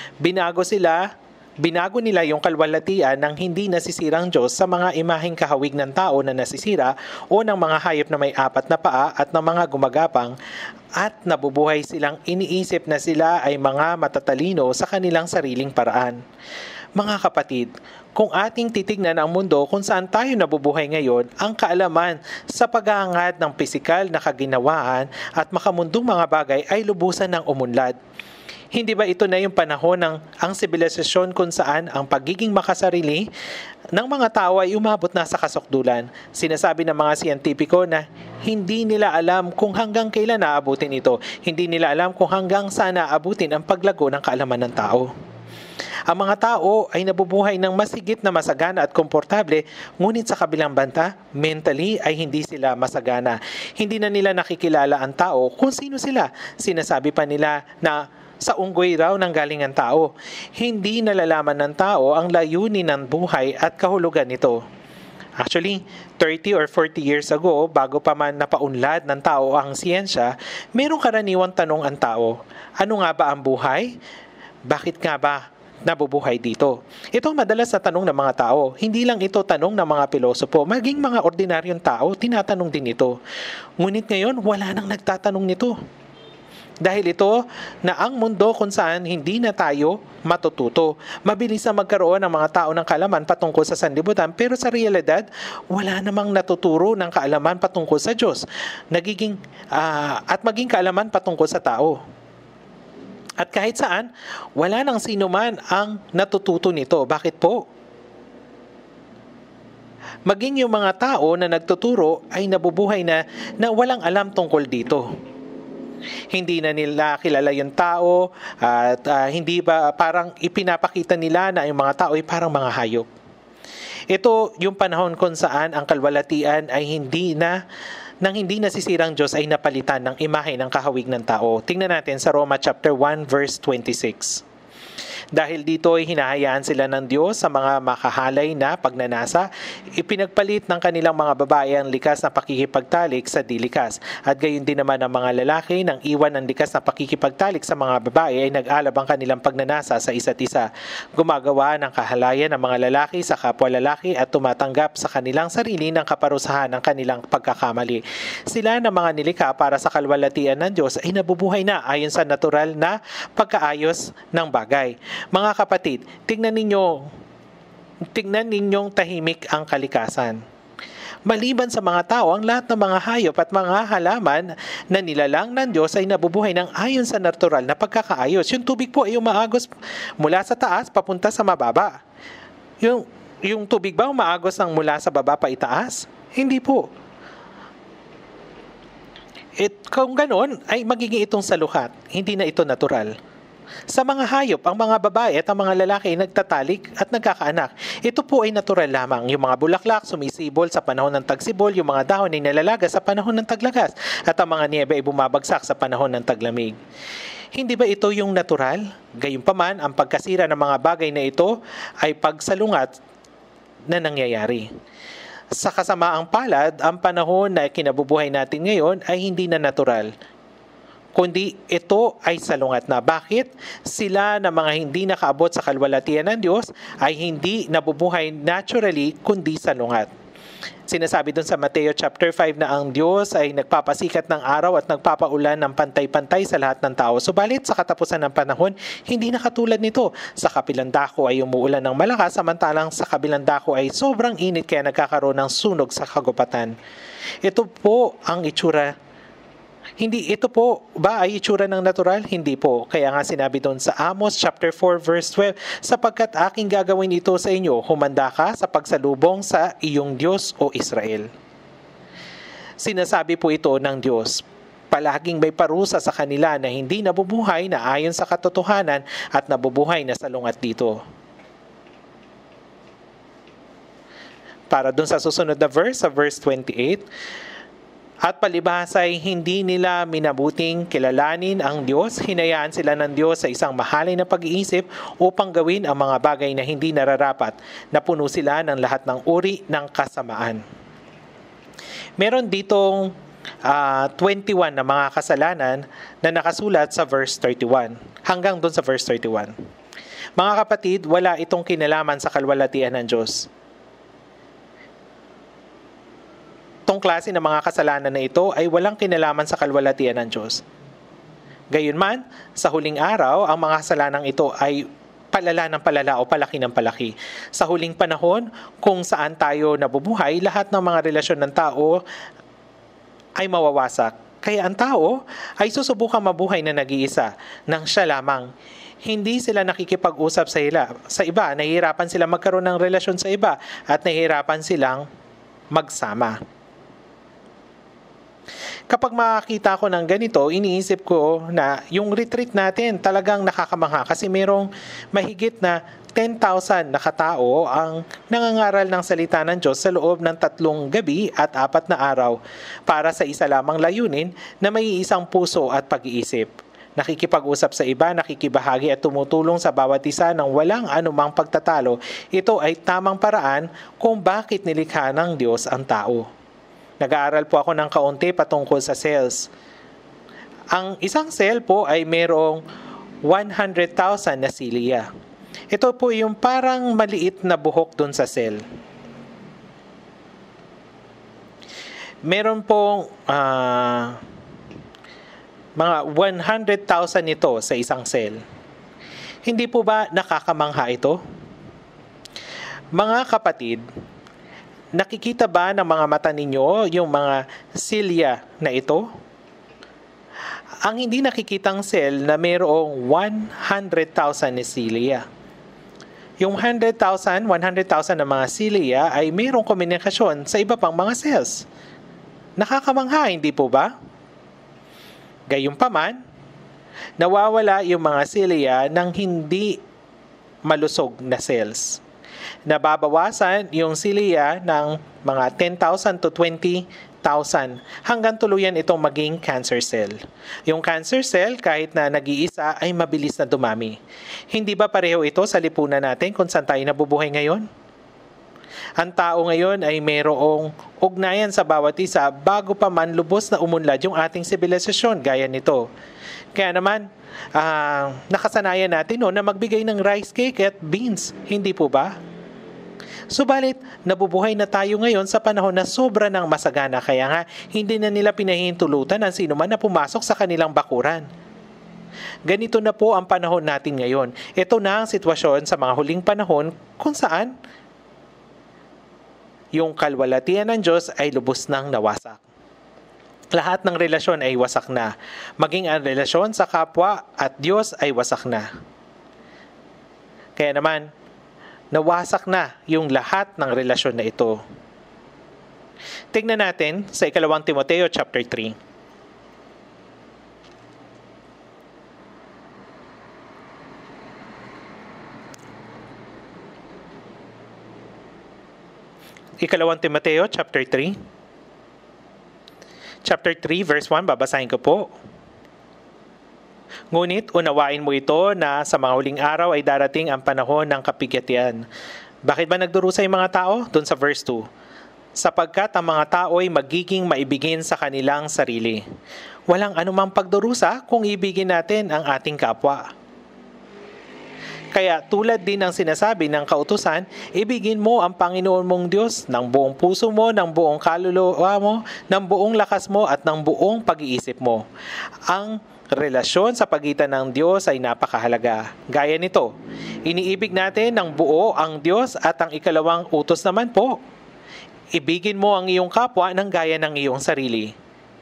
Binago nila yung kalwalhatian ng hindi nasisirang Diyos sa mga imaheng kahawig ng tao na nasisira o ng mga hayop na may apat na paa at ng mga gumagapang at nabubuhay silang iniisip na sila ay mga matatalino sa kanilang sariling paraan. Mga kapatid, kung ating titignan ang mundo kung saan tayo nabubuhay ngayon, ang kaalaman sa pag-aangad ng pisikal na kaginawaan at makamundong mga bagay ay lubusan ng umunlad. Hindi ba ito na yung panahon ng ang sibilisasyon kung saan ang pagiging makasarili ng mga tao ay umabot na sa kasukdulan? Sinasabi ng mga siyentipiko na hindi nila alam kung hanggang kailan naabutin ito. Hindi nila alam kung hanggang saan naabutin ang paglago ng kaalaman ng tao. Ang mga tao ay nabubuhay ng mas higit na masagana at komportable, ngunit sa kabilang banda, mentally ay hindi sila masagana. Hindi na nila nakikilala ang tao kung sino sila. Sinasabi pa nila na sa unggoy raw nang galing ang tao. Hindi nalalaman ng tao ang layunin ng buhay at kahulugan nito. Actually, 30 or 40 years ago, bago pa man napaunlad ng tao ang siyensya, mayroong karaniwang tanong ang tao. Ano nga ba ang buhay? Bakit nga ba nabubuhay dito? Ito ang madalas na tanong ng mga tao. Hindi lang ito tanong ng mga pilosopo, maging mga ordinaryong tao, tinatanong din ito. Ngunit ngayon, wala nang nagtatanong nito. Dahil ito na ang mundo kung saan hindi na tayo matututo. Mabilis na magkaroon ng mga tao ng kaalaman patungkol sa sanlibutan, pero sa realidad, wala namang natuturo ng kaalaman patungkol sa Diyos. At maging kaalaman patungkol sa tao. At kahit saan, wala nang sino man ang natututo nito. Bakit po? Maging yung mga tao na nagtuturo ay nabubuhay na walang alam tungkol dito. Hindi na nila kilala yung tao at hindi ba parang ipinapakita nila na yung mga tao ay parang mga hayop. Ito yung panahon kung saan ang kalwalatian ay hindi nasisirang Diyos ay napalitan ng imahe ng kahawig ng tao. Tingnan natin sa Roma chapter 1 verse 26. Dahil dito ay hinahayaan sila ng Diyos sa mga makahalay na pagnanasa, ipinagpalit ng kanilang mga babae ang likas na pakikipagtalik sa dilikas. At gayon din naman ang mga lalaki nang iwan ang likas na pakikipagtalik sa mga babae ay nag-alab ang kanilang pagnanasa sa isa't isa. Gumagawa ng kahalayan ng mga lalaki sa kapwa lalaki at tumatanggap sa kanilang sarili ng kaparusahan ng kanilang pagkakamali. Sila na mga nilikha para sa kalwalatian ng Diyos ay nabubuhay na ayon sa natural na pagkaayos ng bagay. Mga kapatid, tingnan ninyong tahimik ang kalikasan. Maliban sa mga tao, ang lahat ng mga hayop at mga halaman na nilalang ng Diyos ay nabubuhay ng ayon sa natural na pagkakaayos. Yung tubig po ay umaagos mula sa taas papunta sa mababa. Yung tubig ba umaagos ng mula sa baba pa itaas? Hindi po. Kung ganon, ay magiging itong saluhat. Hindi na ito natural. Sa mga hayop, ang mga babae at ang mga lalaki ay nagtatalik at nagkakaanak. Ito po ay natural lamang. Yung mga bulaklak sumisibol sa panahon ng tagsibol, yung mga dahon ay nalalagas sa panahon ng taglagas, at ang mga niebe ay bumabagsak sa panahon ng taglamig. Hindi ba ito yung natural? Gayunpaman, ang pagkasira ng mga bagay na ito ay pagsalungat na nangyayari. Sa kasamaang palad, ang panahon na kinabubuhay natin ngayon ay hindi na natural, kundi ito ay salungat na. Bakit? Sila na mga hindi nakaabot sa kalwalatian ng Diyos ay hindi nabubuhay naturally, kundi salungat. Sinasabi doon sa Mateo chapter 5 na ang Diyos ay nagpapasikat ng araw at nagpapaulan ng pantay-pantay sa lahat ng tao. Subalit sa katapusan ng panahon, hindi na katulad nito. Sa kabilang dako ay umuulan ng malakas, samantalang sa kabilang dako ay sobrang init kaya nagkakaroon ng sunog sa kagubatan. Ito po ang itsura. Hindi ito po ba ay itsura ng natural? Hindi po. Kaya nga sinabi doon sa Amos chapter 4 verse 12, sapagkat aking gagawin ito sa inyo, humanda ka sa pagsalubong sa iyong Diyos o Israel. Sinasabi po ito ng Diyos. Palaging may parusa sa kanila na hindi nabubuhay na ayon sa katotohanan at nabubuhay na salungat dito. Para doon sa susunod na verse, sa verse 28, at palibhas ay hindi nila minabuting kilalanin ang Diyos, hinayaan sila ng Diyos sa isang mahalay na pag-iisip upang gawin ang mga bagay na hindi nararapat, na puno sila ng lahat ng uri ng kasamaan. Meron ditong 21 na mga kasalanan na nakasulat sa verse 31, hanggang doon sa verse 31. Mga kapatid, wala itong kinalaman sa kalwalatian ng Diyos. Itong klase ng mga kasalanan na ito ay walang kinalaman sa kalwalatian ng Diyos. Gayunman, sa huling araw, ang mga kasalanang ito ay palala ng palala o palaki ng palaki. Sa huling panahon, kung saan tayo nabubuhay, lahat ng mga relasyon ng tao ay mawawasak. Kaya ang tao ay susubukang mabuhay na nag-iisa nang siya lamang. Hindi sila nakikipag-usap sa iba. Nahihirapan silang magkaroon ng relasyon sa iba at nahihirapan silang magsama. Kapag makakita ko ng ganito, iniisip ko na yung retreat natin talagang nakakamangha kasi merong mahigit na 10,000 na katao ang nangangaral ng salita ng Diyos sa loob ng 3 gabi at 4 na araw para sa isa lamang layunin na may isang puso at pag-iisip. Nakikipag-usap sa iba, nakikibahagi at tumutulong sa bawat isa ng walang anumang pagtatalo. Ito ay tamang paraan kung bakit nilikha ng Diyos ang tao. Nag-aaral po ako ng kaunti patungkol sa cells. Ang isang cell po ay mayroong 100,000 na cilia. Ito po yung parang maliit na buhok dun sa cell. Meron pong mga 100,000 nito sa isang cell. Hindi po ba nakakamangha ito? Mga kapatid, nakikita ba ng mga mata ninyo yung mga cilia na ito? Ang hindi nakikitang cell na mayroong 100,000 na cilia. Yung 100,000 na mga cilia ay mayroong komunikasyon sa iba pang mga cells. Nakakamangha, hindi po ba? Gayunpaman, nawawala yung mga cilia ng hindi malusog na cells. Nababawasan yung cilia ng mga 10,000 to 20,000 hanggang tuluyan itong maging cancer cell. Yung cancer cell, kahit na nag-iisa, ay mabilis na dumami. Hindi ba pareho ito sa lipunan natin kung saan tayo nabubuhay ngayon? Ang tao ngayon ay mayroong ugnayan sa bawat isa bago pa man lubos na umunlad yung ating sibilisasyon gaya nito. Kaya naman, nakasanayan natin na magbigay ng rice cake at beans. Hindi po ba? Subalit, nabubuhay na tayo ngayon sa panahon na sobra ng masagana kaya nga hindi na nila pinahihintulutan ang sino man na pumasok sa kanilang bakuran. Ganito na po ang panahon natin ngayon. Ito na ang sitwasyon sa mga huling panahon kung saan yung kalwalatian ng Diyos ay lubos nang nawasak. Lahat ng relasyon ay wasak na. Maging ang relasyon sa kapwa at Diyos ay wasak na. Kaya naman, nawasak na yung lahat ng relasyon na ito. Tingnan natin sa 2 Timoteo chapter 3. Ikalawang Timoteo chapter 3. Chapter 3 verse 1, babasahin ko po. Ngunit unawain mo ito na sa mga huling araw ay darating ang panahon ng kapigatian. Bakit ba nagdurusa yung mga tao? Doon sa verse 2. Sapagkat ang mga tao ay magiging maibigin sa kanilang sarili. Walang anumang pagdurusa kung ibigin natin ang ating kapwa. Kaya tulad din ng sinasabi ng kautusan, ibigin mo ang Panginoon mong Diyos ng buong puso mo, ng buong kaluluwa mo, ng buong lakas mo at ng buong pag-iisip mo. Ang relasyon sa pagitan ng Diyos ay napakahalaga. Gaya nito, iniibig natin ng buo ang Diyos at ang ikalawang utos naman po, ibigin mo ang iyong kapwa ng gaya ng iyong sarili.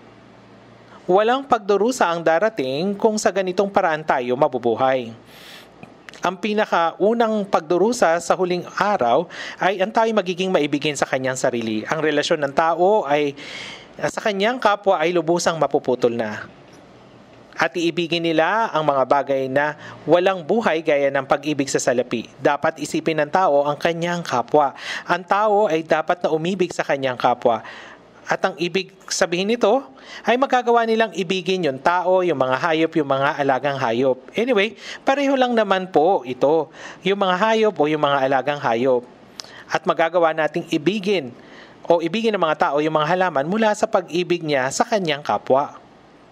Walang pagdurusa ang darating kung sa ganitong paraan tayo mabubuhay. Ang pinakaunang pagdurusa sa huling araw ay ang tayo magiging maibigin sa kanyang sarili. Ang relasyon ng tao ay sa kanyang kapwa ay lubusang mapuputol na. At iibigin nila ang mga bagay na walang buhay gaya ng pag-ibig sa salapi. Dapat isipin ng tao ang kanyang kapwa. Ang tao ay dapat na umibig sa kanyang kapwa. At ang ibig sabihin nito ay magagawa nilang ibigin yung tao, yung mga hayop, yung mga alagang hayop. Anyway, pareho lang naman po ito, yung mga hayop o yung mga alagang hayop. At magagawa nating ibigin o ibigin ng mga tao yung mga halaman mula sa pag-ibig niya sa kanyang kapwa.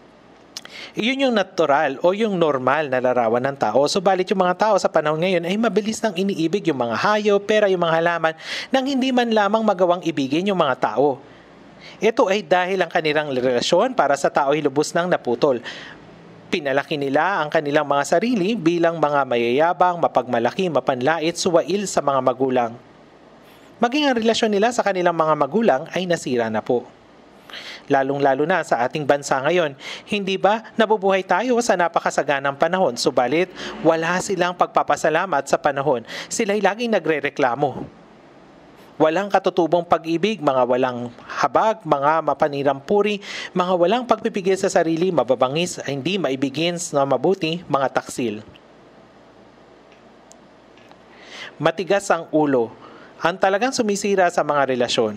Iyon yung natural o yung normal na larawan ng tao. Subalit yung mga tao sa panahon ngayon ay mabilis nang iniibig yung mga hayop, pera, yung mga halaman nang hindi man lamang magawang ibigin yung mga tao. Ito ay dahil ang kanilang relasyon para sa tao ay lubos nang naputol. Pinalaki nila ang kanilang mga sarili bilang mga mayayabang, mapagmalaki, mapanlait, suwail sa mga magulang. Maging ang relasyon nila sa kanilang mga magulang ay nasira na po. Lalong-lalo na sa ating bansa ngayon, hindi ba nabubuhay tayo sa napakasaganang panahon, subalit wala silang pagpapasalamat sa panahon. Sila'y laging nagrereklamo. walang katutubong pag-ibig, mga walang habag, mga mapanirampuri, mga walang pagpipigil sa sarili, mababangis, hindi maibigin na mabuti, mga taksil. Matigas ang ulo, ang talagang sumisira sa mga relasyon.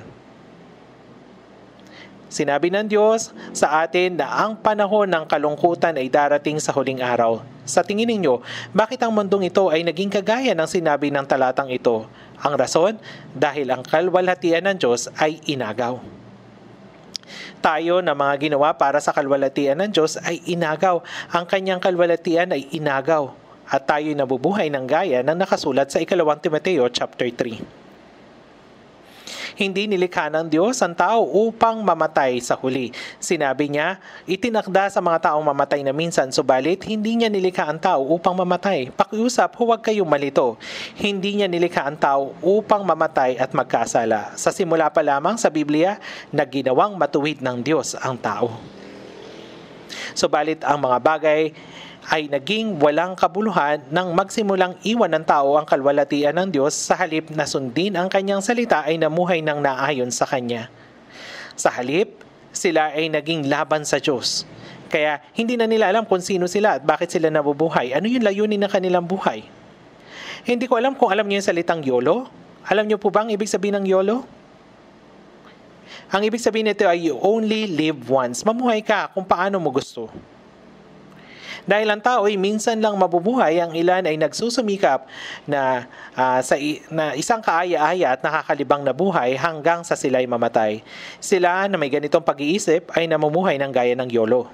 Sinabi ng Diyos sa atin na ang panahon ng kalungkutan ay darating sa huling araw. Sa tingin ninyo, bakit ang mundong ito ay naging kagaya ng sinabi ng talatang ito? Ang rason, dahil ang kalwalhatian ng Diyos ay inagaw. Tayo na mga ginawa para sa kalwalhatian ng Diyos ay inagaw. Ang kanyang kalwalhatian ay inagaw. At tayo'y nabubuhay ng gaya ng nakasulat sa 2 Timoteo chapter 3. Hindi nilikha ng Diyos ang tao upang mamatay sa huli. Sinabi niya, itinakda sa mga taong mamatay na minsan, subalit hindi niya nilikha ang tao upang mamatay. Pakiusap, huwag kayong malito. Hindi niya nilikha ang tao upang mamatay at magkasala. Sa simula pa lamang sa Biblia, na ginawang matuwid ng Diyos ang tao. Subalit ang mga bagay ay naging walang kabuluhan nang magsimulang iwan ng tao ang kalwalhatian ng Diyos sa halip na sundin ang kanyang salita ay namuhay ng naayon sa kanya. Sa halip, sila ay naging laban sa Diyos. Kaya hindi na nila alam kung sino sila at bakit sila nabubuhay. Ano yung layunin ng kanilang buhay? Hindi ko alam kung alam niyo yung salitang YOLO. Alam niyo po ba ang ibig sabihin ng YOLO? Ang ibig sabihin nito ay you only live once. Mamuhay ka kung paano mo gusto. Dahil ang tao ay minsan lang mabubuhay, ang ilan ay nagsusumikap na isang kaaya-aya at nakakalibang na buhay hanggang sa sila ay mamatay. Sila na may ganitong pag-iisip ay namumuhay ng gaya ng YOLO.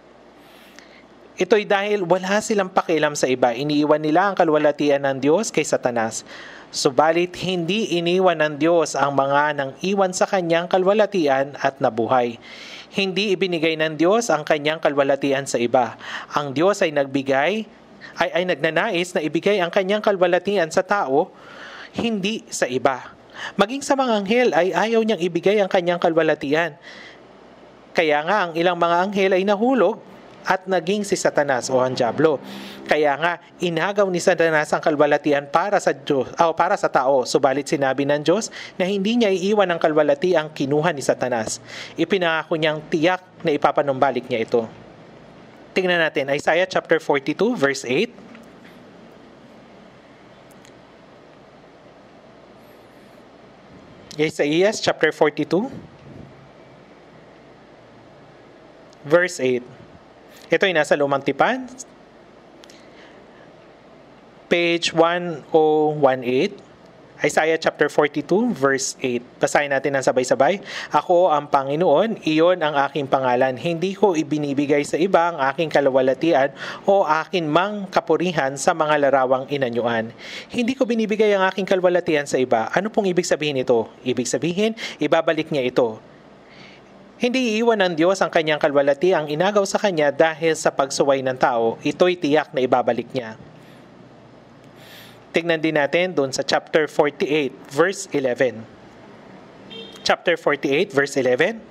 Ito'y dahil wala silang pakialam sa iba. Iniiwan nila ang kalwalhatian ng Diyos kay Satanas. Subalit hindi iniwan ng Diyos ang mga nang iwan sa kanyang kalwalhatian at nabuhay. Hindi ibinigay ng Diyos ang kanyang kalwalhatian sa iba. Ang Diyos ay nagnanais na ibigay ang kanyang kalwalhatian sa tao, hindi sa iba. Maging sa mga anghel ay ayaw niyang ibigay ang kanyang kalwalhatian. Kaya nga ang ilang mga anghel ay nahulog at naging si Satanas o ang Diablo. Kaya nga, inagaw ni Satanas ang kalwalhatian para sa tao. Subalit sinabi ng Diyos na hindi niya iiwan ang kalwalhatiang kinuha ni Satanas. Ipinangako niyang tiyak na ipapanumbalik niya ito. Tingnan natin, Isaiah chapter 42 verse 8. Isaiah chapter 42 verse 8. Ito ay nasa Lumang Tipan, page 1018, Isaiah chapter 42, verse 8. Basahin natin ng sabay-sabay. Ako ang Panginoon, iyon ang aking pangalan. Hindi ko ibinibigay sa iba ang aking kalwalhatian o akin mang kapurihan sa mga larawang inanyuan. Hindi ko binibigay ang aking kalwalhatian sa iba. Ano pong ibig sabihin ito? Ibig sabihin, ibabalik niya ito. Hindi iiwan ng Diyos ang kanyang kalwalhatiang inagaw sa kanya dahil sa pagsuway ng tao. Ito'y tiyak na ibabalik niya. Tignan din natin doon sa chapter 48, verse 11. Chapter 48, verse 11.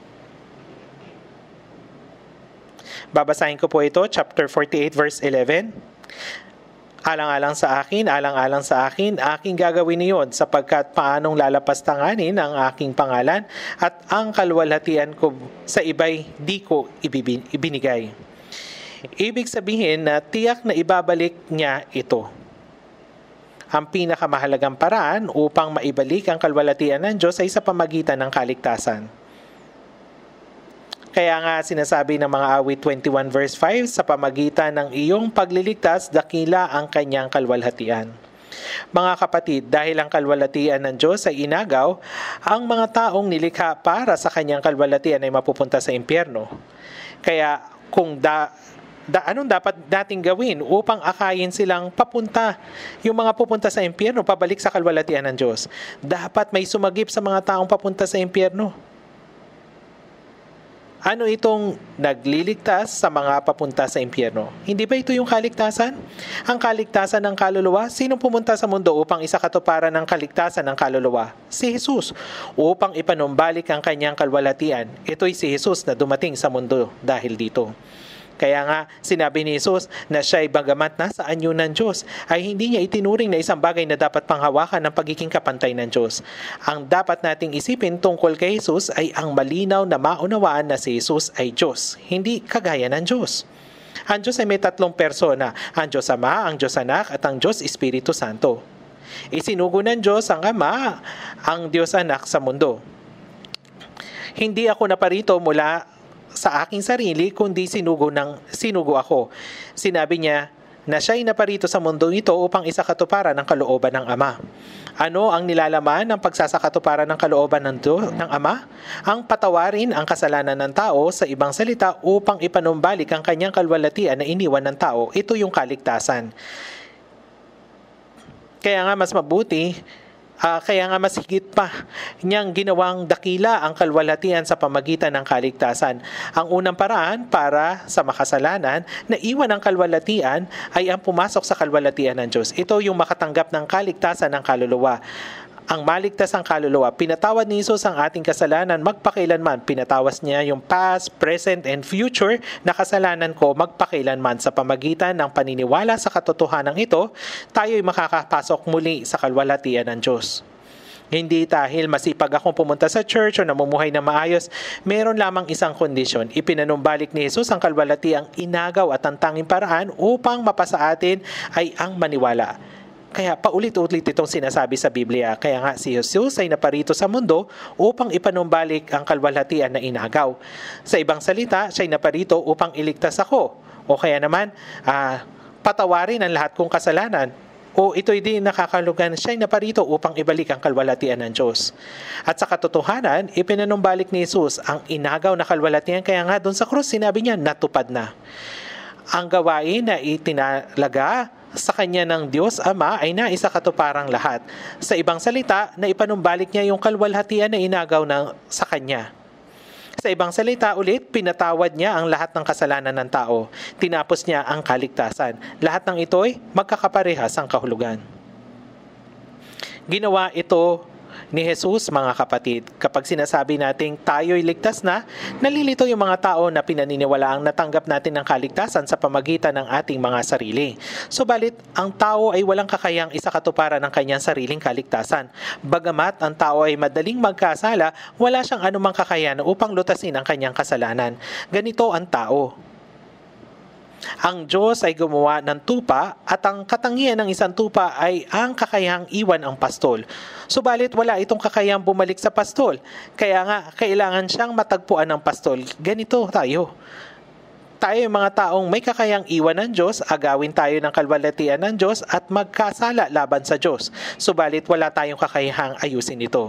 Babasahin ko po ito, chapter 48, verse 11. Alang-alang sa akin, aking gagawin niyon sapagkat paanong lalapastanganin ang aking pangalan at ang kalwalhatian ko sa iba'y di ko ibinigay. Ibig sabihin na tiyak na ibabalik niya ito. Ang pinakamahalagang paraan upang maibalik ang kalwalhatian ng Diyos ay sa pamagitan ng kaligtasan. Kaya nga sinasabi ng mga awit 21 verse 5, sa pamagitan ng iyong pagliligtas, dakila ang kanyang kalwalhatian. Mga kapatid, dahil ang kalwalhatian ng Diyos ay inagaw, ang mga taong nilikha para sa kanyang kalwalhatian ay mapupunta sa impyerno. Kaya kung anong dapat nating gawin upang akayin silang papunta, yung mga pupunta sa impyerno, pabalik sa kalwalhatian ng Diyos? Dapat may sumagip sa mga taong papunta sa impyerno. Ano itong nagliligtas sa mga papunta sa impyerno? Hindi ba ito yung kaligtasan? Ang kaligtasan ng kaluluwa? Sinong pumunta sa mundo upang isakatuparan ng kaligtasan ng kaluluwa? Si Jesus. Upang ipanumbalik ang kanyang kalwalhatian. Ito'y si Jesus na dumating sa mundo dahil dito. Kaya nga, sinabi ni Jesus na siya ay bagamat nasa anyo ng Diyos, ay hindi niya itinuring na isang bagay na dapat panghawakan ng pagiging kapantay ng Diyos. Ang dapat nating isipin tungkol kay Jesus ay ang malinaw na maunawaan na si Jesus ay Diyos, hindi kagaya ng Diyos. Ang Diyos ay may tatlong persona, ang Diyos Ama, ang Diyos Anak, at ang Diyos Espiritu Santo. Isinugo ng Diyos ang Ama, ang Diyos Anak sa mundo. Hindi ako naparito mula sa aking sarili, kundi sinugo ako. Sinabi niya na siya'y naparito sa mundong ito upang isakatuparan ng kalooban ng Ama. Ano ang nilalaman ng pagsasakatuparan ng kalooban ng Ama? Ang patawarin ang kasalanan ng tao, sa ibang salita, upang ipanumbalik ang kanyang kalwalatian na iniwan ng tao. Ito yung kaligtasan. Kaya nga mas mabuti, kaya nga mas higit pa niyang ginawang dakila ang kalwalatian sa pamagitan ng kaligtasan. Ang unang paraan para sa makasalanan na iwan ang kalwalatian ay ang pumasok sa kalwalatian ng Diyos. Ito yung makatanggap ng kaligtasan ng kaluluwa. Ang maligtas ang kaluluwa. Pinatawad ni Jesus ang ating kasalanan magpakailanman. Pinatawas niya yung past, present, and future na kasalanan ko magpakailanman. Sa pamagitan ng paniniwala sa katotohanan ito, tayo'y makakapasok muli sa kalwalatian ng Diyos. Hindi dahil masipag akong pumunta sa church o namumuhay na maayos, meron lamang isang kondisyon. Ipinanumbalik ni Jesus ang kalwalatiang inagaw at ang tanging paraan upang mapasa atin ay ang maniwala. Kaya paulit-ulit itong sinasabi sa Biblia. Kaya nga si Jesus ay naparito sa mundo upang ipanumbalik ang kalwalhatian na inagaw. Sa ibang salita, siya'y naparito upang iligtas ako. O kaya naman, patawarin ang lahat kong kasalanan. O ito'y di nakakalugan, siya'y naparito upang ibalik ang kalwalhatian ng Diyos. At sa katotohanan, ipinanumbalik ni Jesus ang inagaw na kalwalhatian. Kaya nga doon sa krus, sinabi niya, natupad na. Ang gawain na itinalaga sa kanya ng Diyos Ama ay naisakatuparang lahat. Sa ibang salita, na ipanumbalik niya yung kalwalhatian na inagaw sa kanya. Sa ibang salita ulit, pinatawad niya ang lahat ng kasalanan ng tao. Tinapos niya ang kaligtasan. Lahat ng ito'y magkakaparehas ang kahulugan. Ginawa ito ni Jesus, mga kapatid. Kapag sinasabi nating tayo'y ligtas na, nalilito yung mga tao na pinaniniwalaang natanggap natin ng kaligtasan sa pamagitan ng ating mga sarili. Subalit, ang tao ay walang kakayang isakatuparan ng kanyang sariling kaligtasan. Bagamat ang tao ay madaling magkasala, wala siyang anumang kakayahan upang lutasin ang kanyang kasalanan. Ganito ang tao. Ang Diyos ay gumawa ng tupa at ang katangian ng isang tupa ay ang kakayahang iwan ang pastol. Subalit wala itong kakayahang bumalik sa pastol. Kaya nga, kailangan siyang matagpuan ng pastol. Ganito tayo. Tayo yung mga taong may kakayahang iwan ng Diyos, agawin tayo ng kalwalhatian ng Diyos at magkasala laban sa Diyos. Subalit wala tayong kakayahang ayusin ito.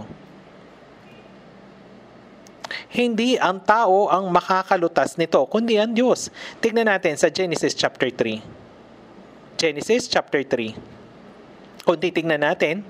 Hindi ang tao ang makakalutas nito, kundi ang Diyos. Tignan natin sa Genesis chapter 3. Genesis chapter 3. Kung titignan natin,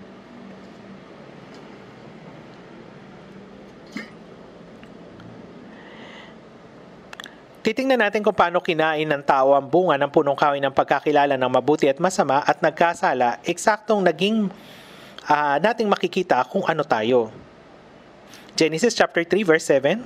titingnan natin kung paano kinain ng tao ang bunga ng punong kahoy ng pagkakilala ng mabuti at masama at nagkasala, eksaktong naging nating makikita kung ano tayo. Genesis chapter 3 verse 7.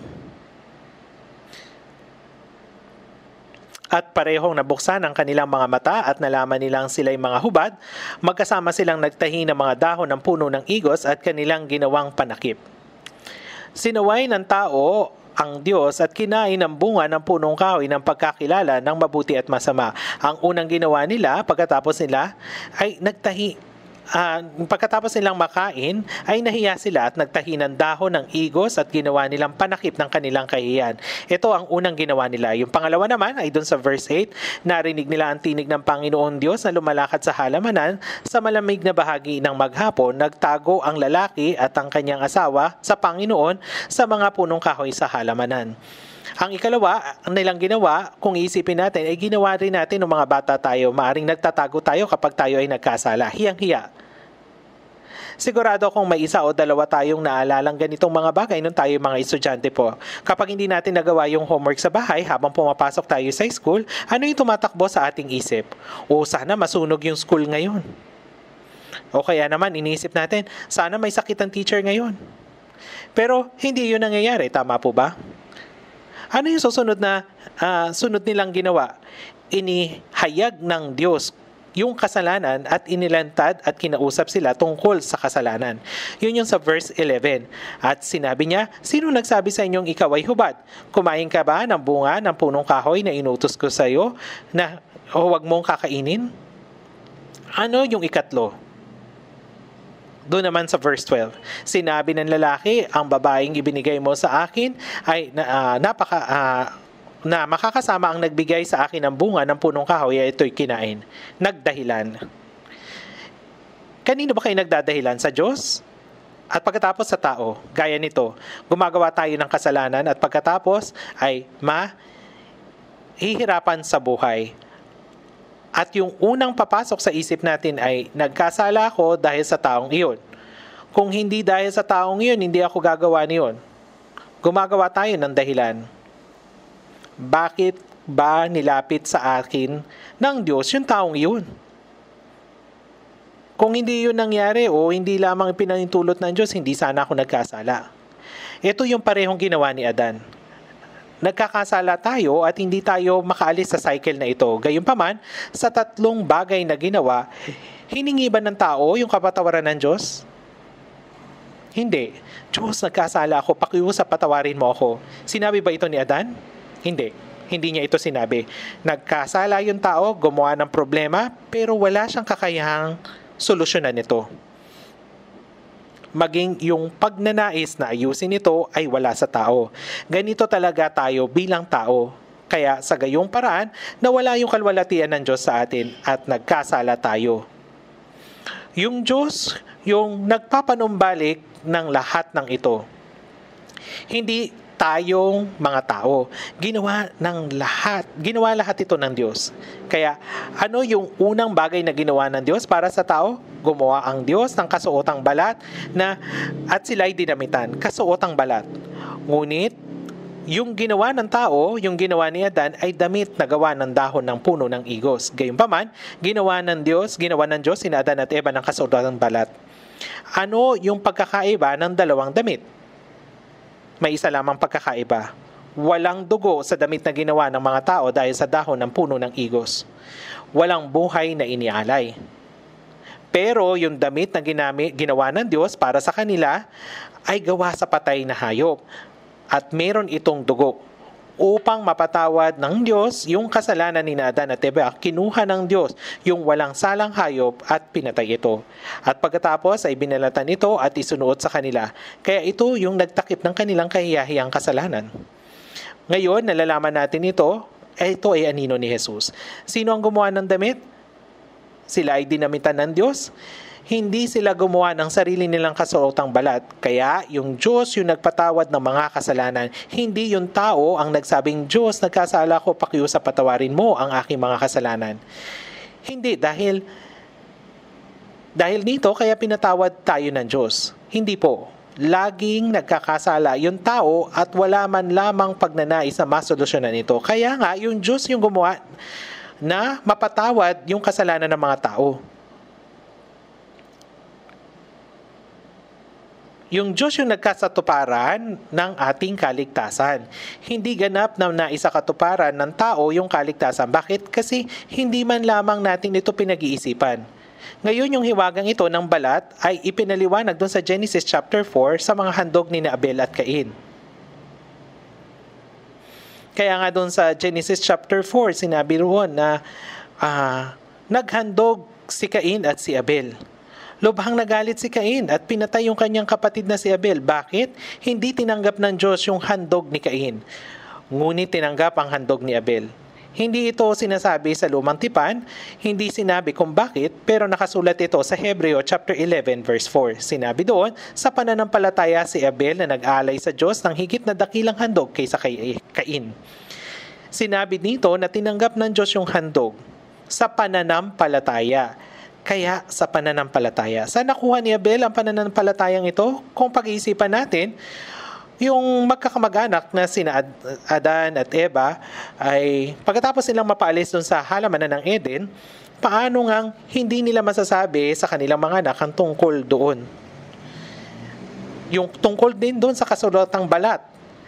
At parehong nabuksan ang kanilang mga mata at nalaman nilang sila'y mga hubad, magkasama silang nagtahi ng mga dahon ng puno ng igos at kanilang ginawang panakip. Sinaway ng tao ang Diyos at kinain ng bunga ng punong kahoy ng pagkakilala ng mabuti at masama. Ang unang ginawa nila pagkatapos nila ay pagkatapos nilang makain, ay nahiya sila at nagtahi ng dahon ng igos at ginawa nilang panakip ng kanilang kahiyan. Ito ang unang ginawa nila. Yung pangalawa naman ay dun sa verse 8, narinig nila ang tinig ng Panginoon Diyos na lumalakad sa halamanan. Sa malamig na bahagi ng maghapon, nagtago ang lalaki at ang kanyang asawa sa Panginoon sa mga punong kahoy sa halamanan. Ang ikalawa, ang nilang ginawa, kung iisipin natin, ay ginawa rin natin ng mga bata tayo. Maaring nagtatago tayo kapag tayo ay nagkasala. Hiyang-hiya. Sigurado kung may isa o dalawa tayong naalalang ganitong mga bagay nung tayo mga estudyante po. Kapag hindi natin nagawa yung homework sa bahay habang pumapasok tayo sa school, ano yung tumatakbo sa ating isip? O sana masunog yung school ngayon. O kaya naman iniisip natin, sana may sakit ang teacher ngayon. Pero hindi yun nangyayari, tama po ba? Ano yung susunod na sunod nilang ginawa? Inihayag ng Diyos yung kasalanan at inilantad at kinausap sila tungkol sa kasalanan. Yun yung sa verse 11. At sinabi niya, sino nagsabi sa inyong ikaw ay hubad? Kumain ka ba ng bunga ng punong kahoy na inutos ko sa iyo na huwag mong kakainin? Ano yung ikatlo? Doon naman sa verse 12. Sinabi ng lalaki, ang babaeng ibinigay mo sa akin ay na makakasama ang nagbigay sa akin ng bunga ng punong kahoy ay ito'y kinain. Nagdahilan. Kanino ba kayo nagdadahilan? Sa Diyos? At pagkatapos sa tao, gaya nito, gumagawa tayo ng kasalanan at pagkatapos ay mahihirapan sa buhay. At yung unang papasok sa isip natin ay nagkasala ako dahil sa taong iyon. Kung hindi dahil sa taong iyon, hindi ako gagawa niyon. Gumagawa tayo ng dahilan. Bakit ba nilapit sa akin ng Diyos yung taong iyon? Kung hindi yun nangyari o hindi lamang pinahintulot ng Diyos, hindi sana ako nagkasala. Ito yung parehong ginawa ni Adan. Nagkakasala tayo at hindi tayo makaalis sa cycle na ito. Gayunpaman, sa tatlong bagay na ginawa, hiningi ba ng tao yung kapatawaran ng Diyos? Hindi. Diyos, nagkasala ako, pakiusap, patawarin mo ako. Sinabi ba ito ni Adan? Hindi. Hindi niya ito sinabi. Nagkasala yung tao, gumawa ng problema, pero wala siyang kakayahang solusyonan ito. Maging yung pagnanais na ayusin ito ay wala sa tao. Ganito talaga tayo bilang tao. Kaya sa gayong paraan, nawala yung kalwalatian ng Diyos sa atin at nagkasala tayo. Yung Diyos, yung nagpapanumbalik ng lahat ng ito. Hindi tayong mga tao. Ginawa lahat ito ng Diyos. Kaya ano yung unang bagay na ginawa ng Diyos para sa tao? Gumawa ang Diyos ng kasuotang balat at sila'y dinamitan. Kasuotang balat. Ngunit yung ginawa ng tao, yung ginawa ni Adan ay damit na gawa ng dahon ng puno ng igos. Gayunpaman, ginawa ng Diyos sina Adan at Eva ng kasuotang balat. Ano yung pagkakaiba ng dalawang damit? May isa lamang pagkakaiba. Walang dugo sa damit na ginawa ng mga tao dahil sa dahon ng puno ng igos. Walang buhay na inialay. Pero yung damit na ginawa ng Diyos para sa kanila ay gawa sa patay na hayop. At meron itong dugo. Upang mapatawad ng Diyos yung kasalanan ni Adan at Eva, kinuha ng Diyos yung walang salang hayop at pinatay ito. At pagkatapos ay binalatan ito at isunuot sa kanila. Kaya ito yung nagtakip ng kanilang kahiyahiyang kasalanan. Ngayon, nalalaman natin ito ay anino ni Jesus. Sino ang gumawa ng damit? Sila ay dinamitan ng Diyos. Hindi sila gumawa ng sarili nilang kasuotang balat. Kaya yung Diyos yung nagpatawad ng mga kasalanan. Hindi yung tao ang nagsabing, Diyos, nagkasala ko, pakiusap, patawarin mo ang aking mga kasalanan. Hindi, dahil nito kaya pinatawad tayo ng Diyos. Hindi po. Laging nagkakasala yung tao at wala man lamang pagnanais na masolusyonan ito. Kaya nga, yung Diyos yung gumawa na mapatawad yung kasalanan ng mga tao. Yung Diyos yung nagkasatuparan ng ating kaligtasan. Hindi ganap na naisakatuparan ng tao yung kaligtasan. Bakit? Kasi hindi man lamang natin ito pinag-iisipan. Ngayon yung hiwagang ito ng balat ay ipinaliwanag doon sa Genesis chapter 4 sa mga handog ni Abel at Cain. Kaya nga doon sa Genesis chapter 4, sinabi roon na naghandog si Cain at si Abel. Lubhang nagalit si Cain at pinatay yung kanyang kapatid na si Abel. Bakit? Hindi tinanggap ng Diyos yung handog ni Cain. Ngunit tinanggap ang handog ni Abel. Hindi ito sinasabi sa Lumang Tipan, hindi sinabi kung bakit, pero nakasulat ito sa Hebreo chapter 11 verse 4. Sinabi doon, sa pananampalataya si Abel na nag-alay sa Diyos ng higit na dakilang handog kaysa kay Cain. Sinabi dito na tinanggap ng Diyos yung handog sa pananampalataya. Kaya sa pananampalataya. Saan nakuha ni Abel ang pananampalatayang ito? Kung pag-iisipan natin, yung magkakamag-anak na sina Adan at Eva ay pagkatapos nilang mapaalis dun sa halamanan ng Eden, paano ngang hindi nila masasabi sa kanilang mga anak ang tungkol doon? Yung tungkol din doon sa kasulatang balat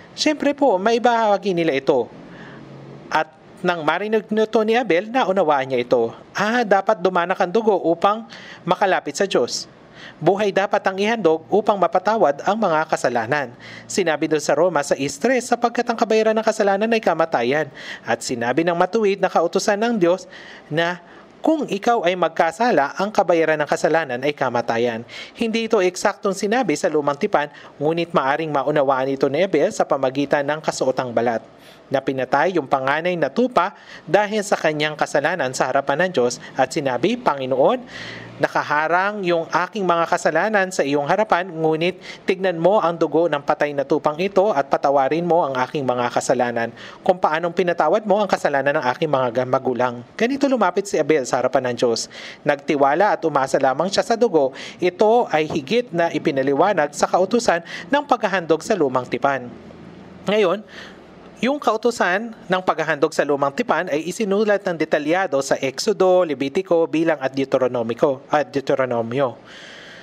Siyempre po, maibahagi nila ito. At nang marinig nito ni Abel, naunawaan niya ito. Dapat dumanak ang dugo upang makalapit sa Diyos. Buhay dapat ang ihandog upang mapatawad ang mga kasalanan. Sinabi doon sa Roma sa 6:3, sapagkat ang kabayaran ng kasalanan ay kamatayan. At sinabi ng matuwid na kautusan ng Diyos na kung ikaw ay magkasala, ang kabayaran ng kasalanan ay kamatayan. Hindi ito eksaktong sinabi sa lumang tipan, ngunit maaring maunawaan ito ni Abel sa pamagitan ng kasuotang balat, na pinatay yung panganay na tupa dahil sa kanyang kasalanan sa harapan ng Diyos, at sinabi, Panginoon, nakaharang yung aking mga kasalanan sa iyong harapan, ngunit tignan mo ang dugo ng patay na tupang ito at patawarin mo ang aking mga kasalanan, kung paanong pinatawad mo ang kasalanan ng aking mga magulang. Ganito lumapit si Abel sa harapan ng Diyos. Nagtiwala at umasa lamang siya sa dugo. Ito ay higit na ipinaliwanag sa kautusan ng paghahandog sa lumang tipan. Ngayon, yung kautusan ng paghahandog sa lumang tipan ay isinulat ng detalyado sa Exodo, Levitico, Bilang at Deuteronomyo.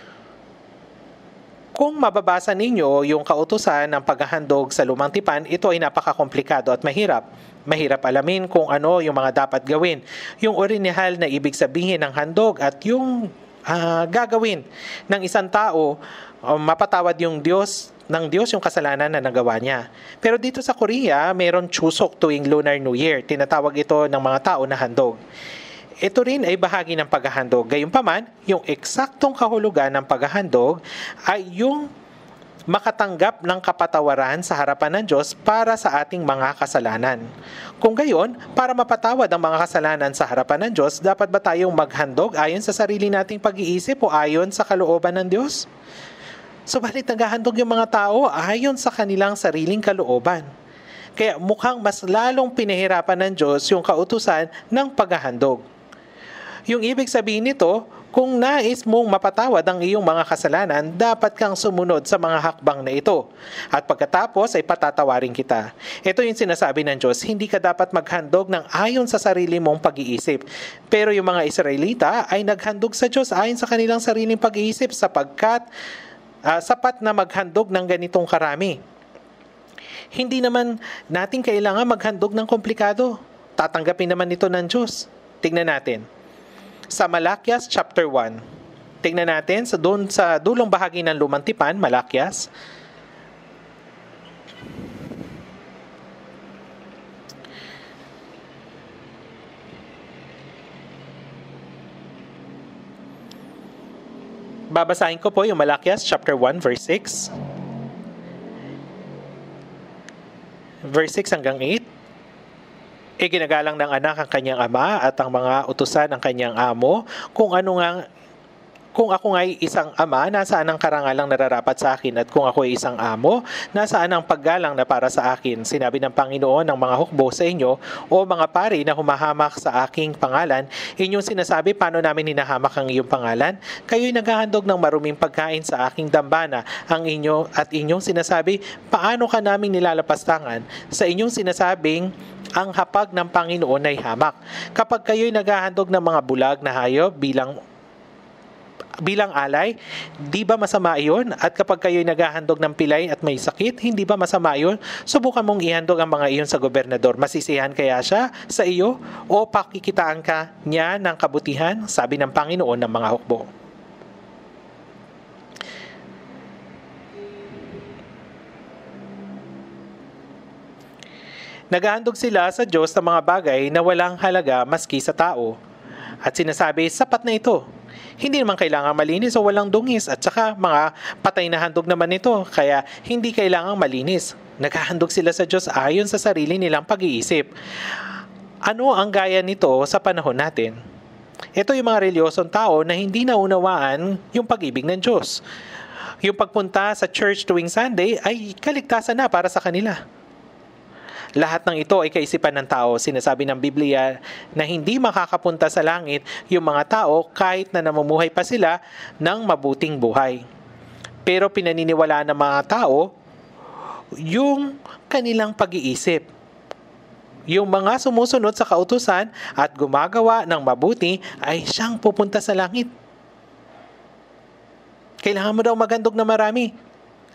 Kung mababasa ninyo yung kautusan ng paghahandog sa lumang tipan, ito ay napakakomplikado at mahirap. Mahirap alamin kung ano yung mga dapat gawin, yung orihinal na ibig sabihin ng handog at yung gagawin ng isang tao mapatawad ng Diyos yung kasalanan na nagawa niya. Pero dito sa Korea, mayroon Chuseok tuwing Lunar New Year. Tinatawag ito ng mga tao na handog. Ito rin ay bahagi ng paghahandog. Gayunpaman, yung eksaktong kahulugan ng paghahandog ay yung makatanggap ng kapatawaran sa harapan ng Diyos para sa ating mga kasalanan. Kung gayon, para mapatawad ang mga kasalanan sa harapan ng Diyos, dapat ba tayong maghandog ayon sa sarili nating pag-iisip o ayon sa kalooban ng Diyos? Subalit naghahandog yung mga tao ayon sa kanilang sariling kalooban. Kaya mukhang mas lalong pinahirapan ng Diyos yung kautusan ng paghahandog. Yung ibig sabihin nito, kung nais mong mapatawad ang iyong mga kasalanan, dapat kang sumunod sa mga hakbang na ito. At pagkatapos ay patatawarin kita. Ito yung sinasabi ng Diyos, hindi ka dapat maghandog ng ayon sa sarili mong pag-iisip. Pero yung mga Israelita ay naghandog sa Diyos ayon sa kanilang sariling pag-iisip sapagkat sapat na maghandog ng ganitong karami. Hindi naman natin kailangan maghandog ng komplikado. Tatanggapin naman ito ng Diyos. Tingnan natin. Sa Malakias chapter 1. Tingnan natin sa dulong bahagi ng lumang tipan, Malakias. Babasahin ko po yung Malakias chapter 1 verse 6. Verse 6 hanggang 8. Iginagalang ng anak ang kanyang ama at ang mga utusan ng kanyang amo. Kung ako nga'y isang ama, nasaan ang karangalang nararapat sa akin? At kung ako ay isang amo, nasaan ang paggalang na para sa akin? Sinabi ng Panginoon ng mga hukbo sa inyo, o mga pari na humahamak sa aking pangalan, inyong sinasabi, paano namin hinahamak ang iyong pangalan? Kayo'y naghahandog ng maruming pagkain sa aking dambana. Inyong sinasabi, paano ka naming nilalapastangan? Sa inyong sinasabing, ang hapag ng Panginoon ay hamak. Kapag kayo'y naghahandog ng mga bulag na hayop bilang alay, di ba masama iyon? At kapag kayo'y naghahandog ng pilay at may sakit, hindi ba masama iyon? Subukan mong ihandog ang mga iyon sa gobernador. Masisiyahan kaya siya sa iyo? O pakikitaan ka niya ng kabutihan? Sabi ng Panginoon ng mga hukbo. Naghahandog sila sa Diyos ng mga bagay na walang halaga maski sa tao. At sinasabi, sapat na ito. Hindi naman kailangan malinis o walang dungis at saka mga patay na handog naman ito, kaya hindi kailangang malinis. Naghahandog sila sa Diyos ayon sa sarili nilang pag-iisip. Ano ang gaya nito sa panahon natin? Ito yung mga reliyosong tao na hindi naunawaan yung pag-ibig ng Diyos. Yung pagpunta sa church tuwing Sunday ay kaligtasan na para sa kanila. Lahat ng ito ay kaisipan ng tao. Sinasabi ng Biblia na hindi makakapunta sa langit yung mga tao kahit na namumuhay pa sila ng mabuting buhay. Pero pinaniniwalaan ng mga tao yung kanilang pag-iisip. Yung mga sumusunod sa kautusan at gumagawa ng mabuti ay siyang pupunta sa langit. Kailangan mo daw maghandog na marami.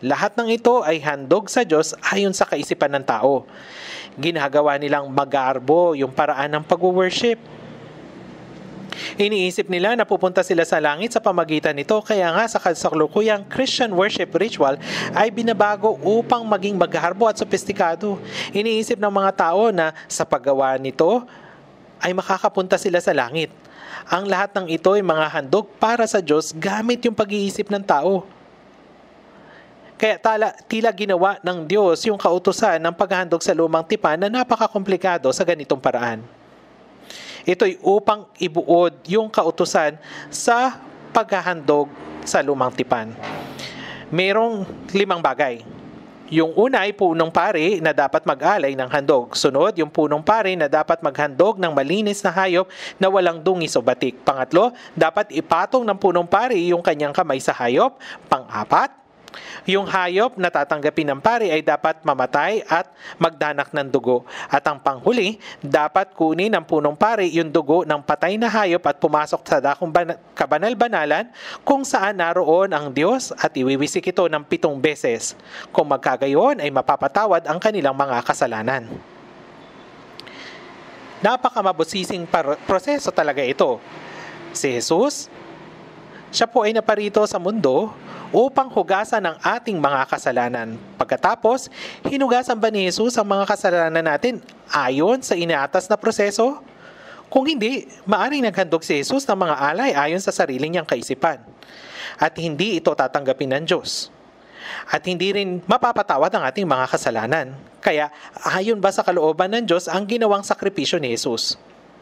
Lahat ng ito ay handog sa Diyos ayon sa kaisipan ng tao. Ginagawa nilang magarbo yung paraan ng pag-worship. Iniisip nila na pupunta sila sa langit sa pamagitan nito, kaya nga sa kasalukuyang Christian worship ritual ay binabago upang maging magarbo at sophisticado. Iniisip ng mga tao na sa paggawa nito ay makakapunta sila sa langit. Ang lahat ng ito ay mga handog para sa Diyos gamit yung pag-iisip ng tao. Kaya tila ginawa ng Diyos yung kautusan ng paghahandog sa lumang tipan na napakakomplikado sa ganitong paraan. Ito'y upang ibuod yung kautusan sa paghahandog sa lumang tipan. Merong 5 bagay. Yung una ay punong pari na dapat mag-alay ng handog. Sunod, yung punong pari na dapat maghandog ng malinis na hayop na walang dungis o batik. Pangatlo, dapat ipatong ng punong pari yung kanyang kamay sa hayop. Pang-apat, yung hayop na tatanggapin ng pari ay dapat mamatay at magdanak ng dugo. At ang panghuli, dapat kunin ng punong pari yung dugo ng patay na hayop at pumasok sa dakong kabanal-banalan kung saan naroon ang Diyos at iwiwisik ito ng 7 beses. Kung magkagayon ay mapapatawad ang kanilang mga kasalanan. Napakamabusising proseso talaga ito. Si Jesus, siya po ay naparito sa mundo upang hugasan ang ating mga kasalanan. Pagkatapos, hinugasan ba ni Jesus ang mga kasalanan natin ayon sa inaatas na proseso? Kung hindi, maaaring naghandog si Jesus ng mga alay ayon sa sarili niyang kaisipan. At hindi ito tatanggapin ng Diyos. At hindi rin mapapatawad ang ating mga kasalanan. Kaya, ayon ba sa kalooban ng Diyos ang ginawang sakripisyo ni Jesus?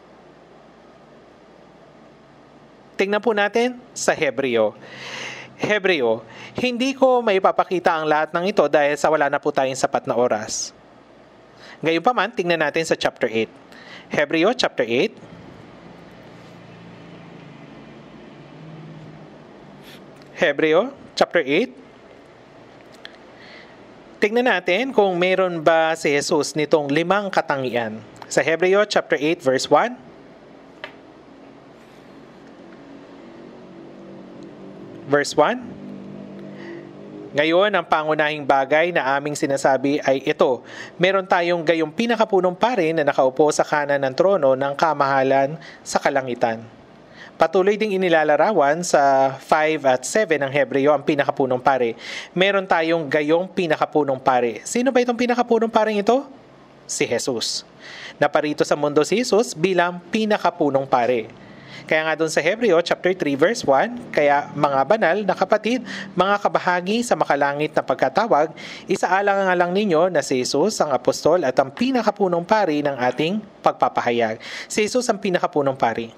Tingnan po natin sa Hebreo. Hindi ko maipapakita ang lahat ng ito dahil sa wala na po tayong sapat na oras. Gayunpaman, tingnan natin sa chapter 8. Hebreo chapter 8. Hebreo chapter 8. Tingnan natin kung meron ba si Jesus nitong 5 katangian. Sa Hebreo chapter 8 verse 1. Verse 1. Ngayon, ang pangunahing bagay na aming sinasabi ay ito. Meron tayong gayong pinakapunong pari na nakaupo sa kanan ng trono ng kamahalan sa kalangitan. Patuloy ding inilalarawan sa 5 at 7 ng Hebreo ang pinakapunong pari. Meron tayong gayong pinakapunong pari. Sino ba itong pinakapunong paring ito? Si Jesus. Naparito sa mundo si Jesus bilang pinakapunong pari. Kaya nga doon sa Hebreo chapter 3 verse 1, kaya mga banal na kapatid, mga kabahagi sa makalangit na pagkatawag, isaalang-alang ninyo na si Jesus ang apostol at ang pinakapunong pari ng ating pagpapahayag. Si Jesus ang pinakapunong pari.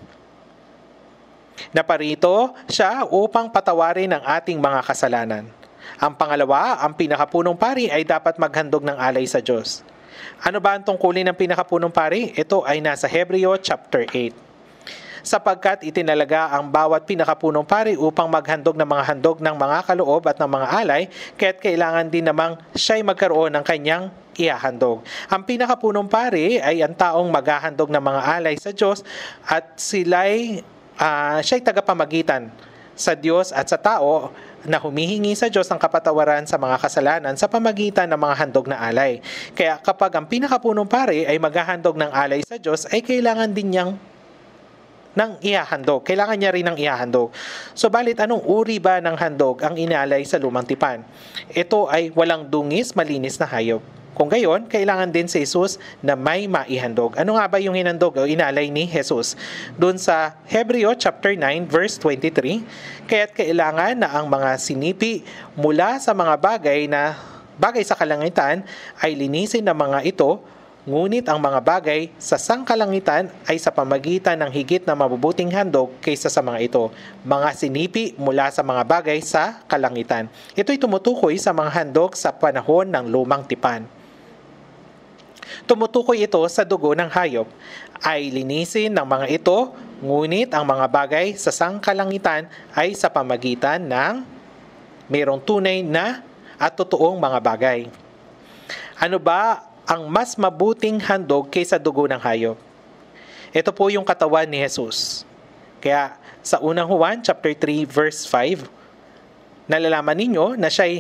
Naparito siya upang patawarin ang ating mga kasalanan. Ang pangalawa, ang pinakapunong pari ay dapat maghandog ng alay sa Diyos. Ano ba ang tungkulin ng pinakapunong pari? Ito ay nasa Hebreo chapter 8. Sapagkat itinalaga ang bawat pinakapunong pari upang maghandog ng mga handog ng mga kaloob at ng mga alay, kaya't kailangan din namang siya'y magkaroon ng kanyang ihahandog. Ang pinakapunong pari ay ang taong maghahandog ng mga alay sa Diyos at siya'y tagapamagitan sa Diyos at sa tao na humihingi sa Diyos ng kapatawaran sa mga kasalanan sa pamagitan ng mga handog na alay. Kaya kapag ang pinakapunong pari ay maghahandog ng alay sa Diyos, ay kailangan din niyang ng ihahandog. Kailangan niya rin ng ihahandog. So, balit anong uri ba ng handog ang inalay sa lumang tipan? Ito ay walang dungis, malinis na hayop. Kung gayon, kailangan din si Jesus na may maihandog. Ano nga ba yung hinandog o inalay ni Jesus? Doon sa Hebreo chapter 9 verse 23, kaya't kailangan na ang mga sinipi mula sa mga bagay sa kalangitan ay linisin ng mga ito. Ngunit ang mga bagay sa sangkalangitan ay sa pamagitan ng higit na mabubuting handog kaysa sa mga ito, mga sinipi mula sa mga bagay sa kalangitan. Ito'y tumutukoy sa mga handog sa panahon ng lumang tipan. Tumutukoy ito sa dugo ng hayop. Ay linisin ng mga ito, ngunit ang mga bagay sa sangkalangitan ay sa pamagitan ng mayroong tunay na at totoong mga bagay. Ano ba ang mas mabuting handog kaysa dugo ng hayop? Ito po yung katawan ni Jesus. Kaya sa unang Juan chapter 3 verse 5, nalalaman ninyo na siya'y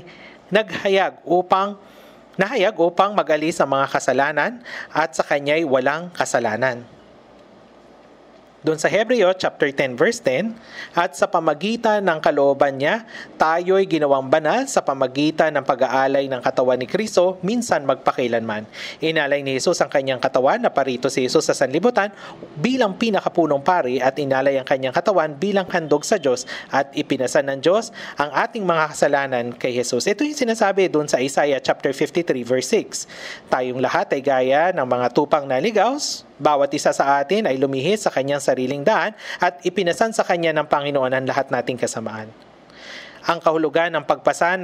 nahayag upang mag-alis ang mga kasalanan at sa kanya'y walang kasalanan. Doon sa Hebreo chapter 10 verse 10, at sa pamagitan ng kalooban niya, tayo'y ginawang banal sa pamagitan ng pag-aalay ng katawan ni Kristo, minsan magpakailanman. Inalay ni Jesus ang kanyang katawan na parito si Jesus sa sanlibutan bilang pinakapunong pari at inalay ang kanyang katawan bilang handog sa Diyos at ipinasan ng Diyos ang ating mga kasalanan kay Jesus. Ito yung sinasabi doon sa Isaiah chapter 53 verse 6. Tayong lahat ay gaya ng mga tupang naligaws. Bawat isa sa atin ay lumihis sa kanyang sariling daan at ipinasan sa kanya ng Panginoon ang lahat nating kasamaan. Ang kahulugan ng pagpasa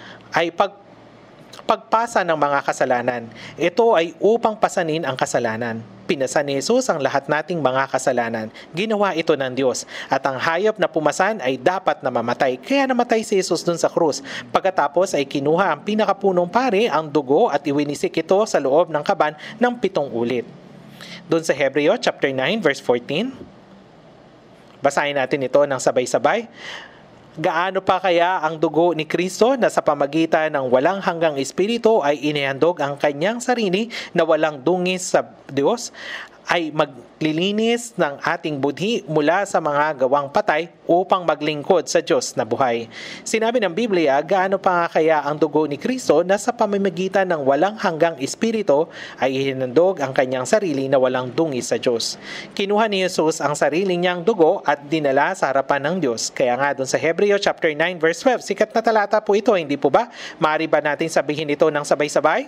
ng mga kasalanan. Ito ay upang pasanin ang kasalanan. Pinasa ni Jesus ang lahat nating mga kasalanan. Ginawa ito ng Diyos. At ang hayop na pumasan ay dapat na mamatay. Kaya namatay si Jesus dun sa krus. Pagkatapos ay kinuha ang pinakapunong pari, ang dugo, at iwinisik ito sa loob ng kaban ng 7 ulit. Doon sa Hebreo chapter 9 verse 14, basahin natin ito ng sabay-sabay. Gaano pa kaya ang dugo ni Kristo na sa pamagitan ng walang hanggang espiritu ay inihandog ang kanyang sarili na walang dungis sa Diyos, ay maglilinis ng ating budhi mula sa mga gawang patay upang maglingkod sa Diyos na buhay. Sinabi ng Biblia, gaano pa kaya ang dugo ni Kristo na sa pamamagitan ng walang hanggang espiritu ay hinandog ang kanyang sarili na walang dungis sa Diyos. Kinuha ni Jesus ang sarili niyang dugo at dinala sa harapan ng Diyos. Kaya nga doon sa Hebreo chapter 9 verse 12, sikat na talata po ito, hindi po ba? Maaari ba natin sabihin ito ng sabay-sabay?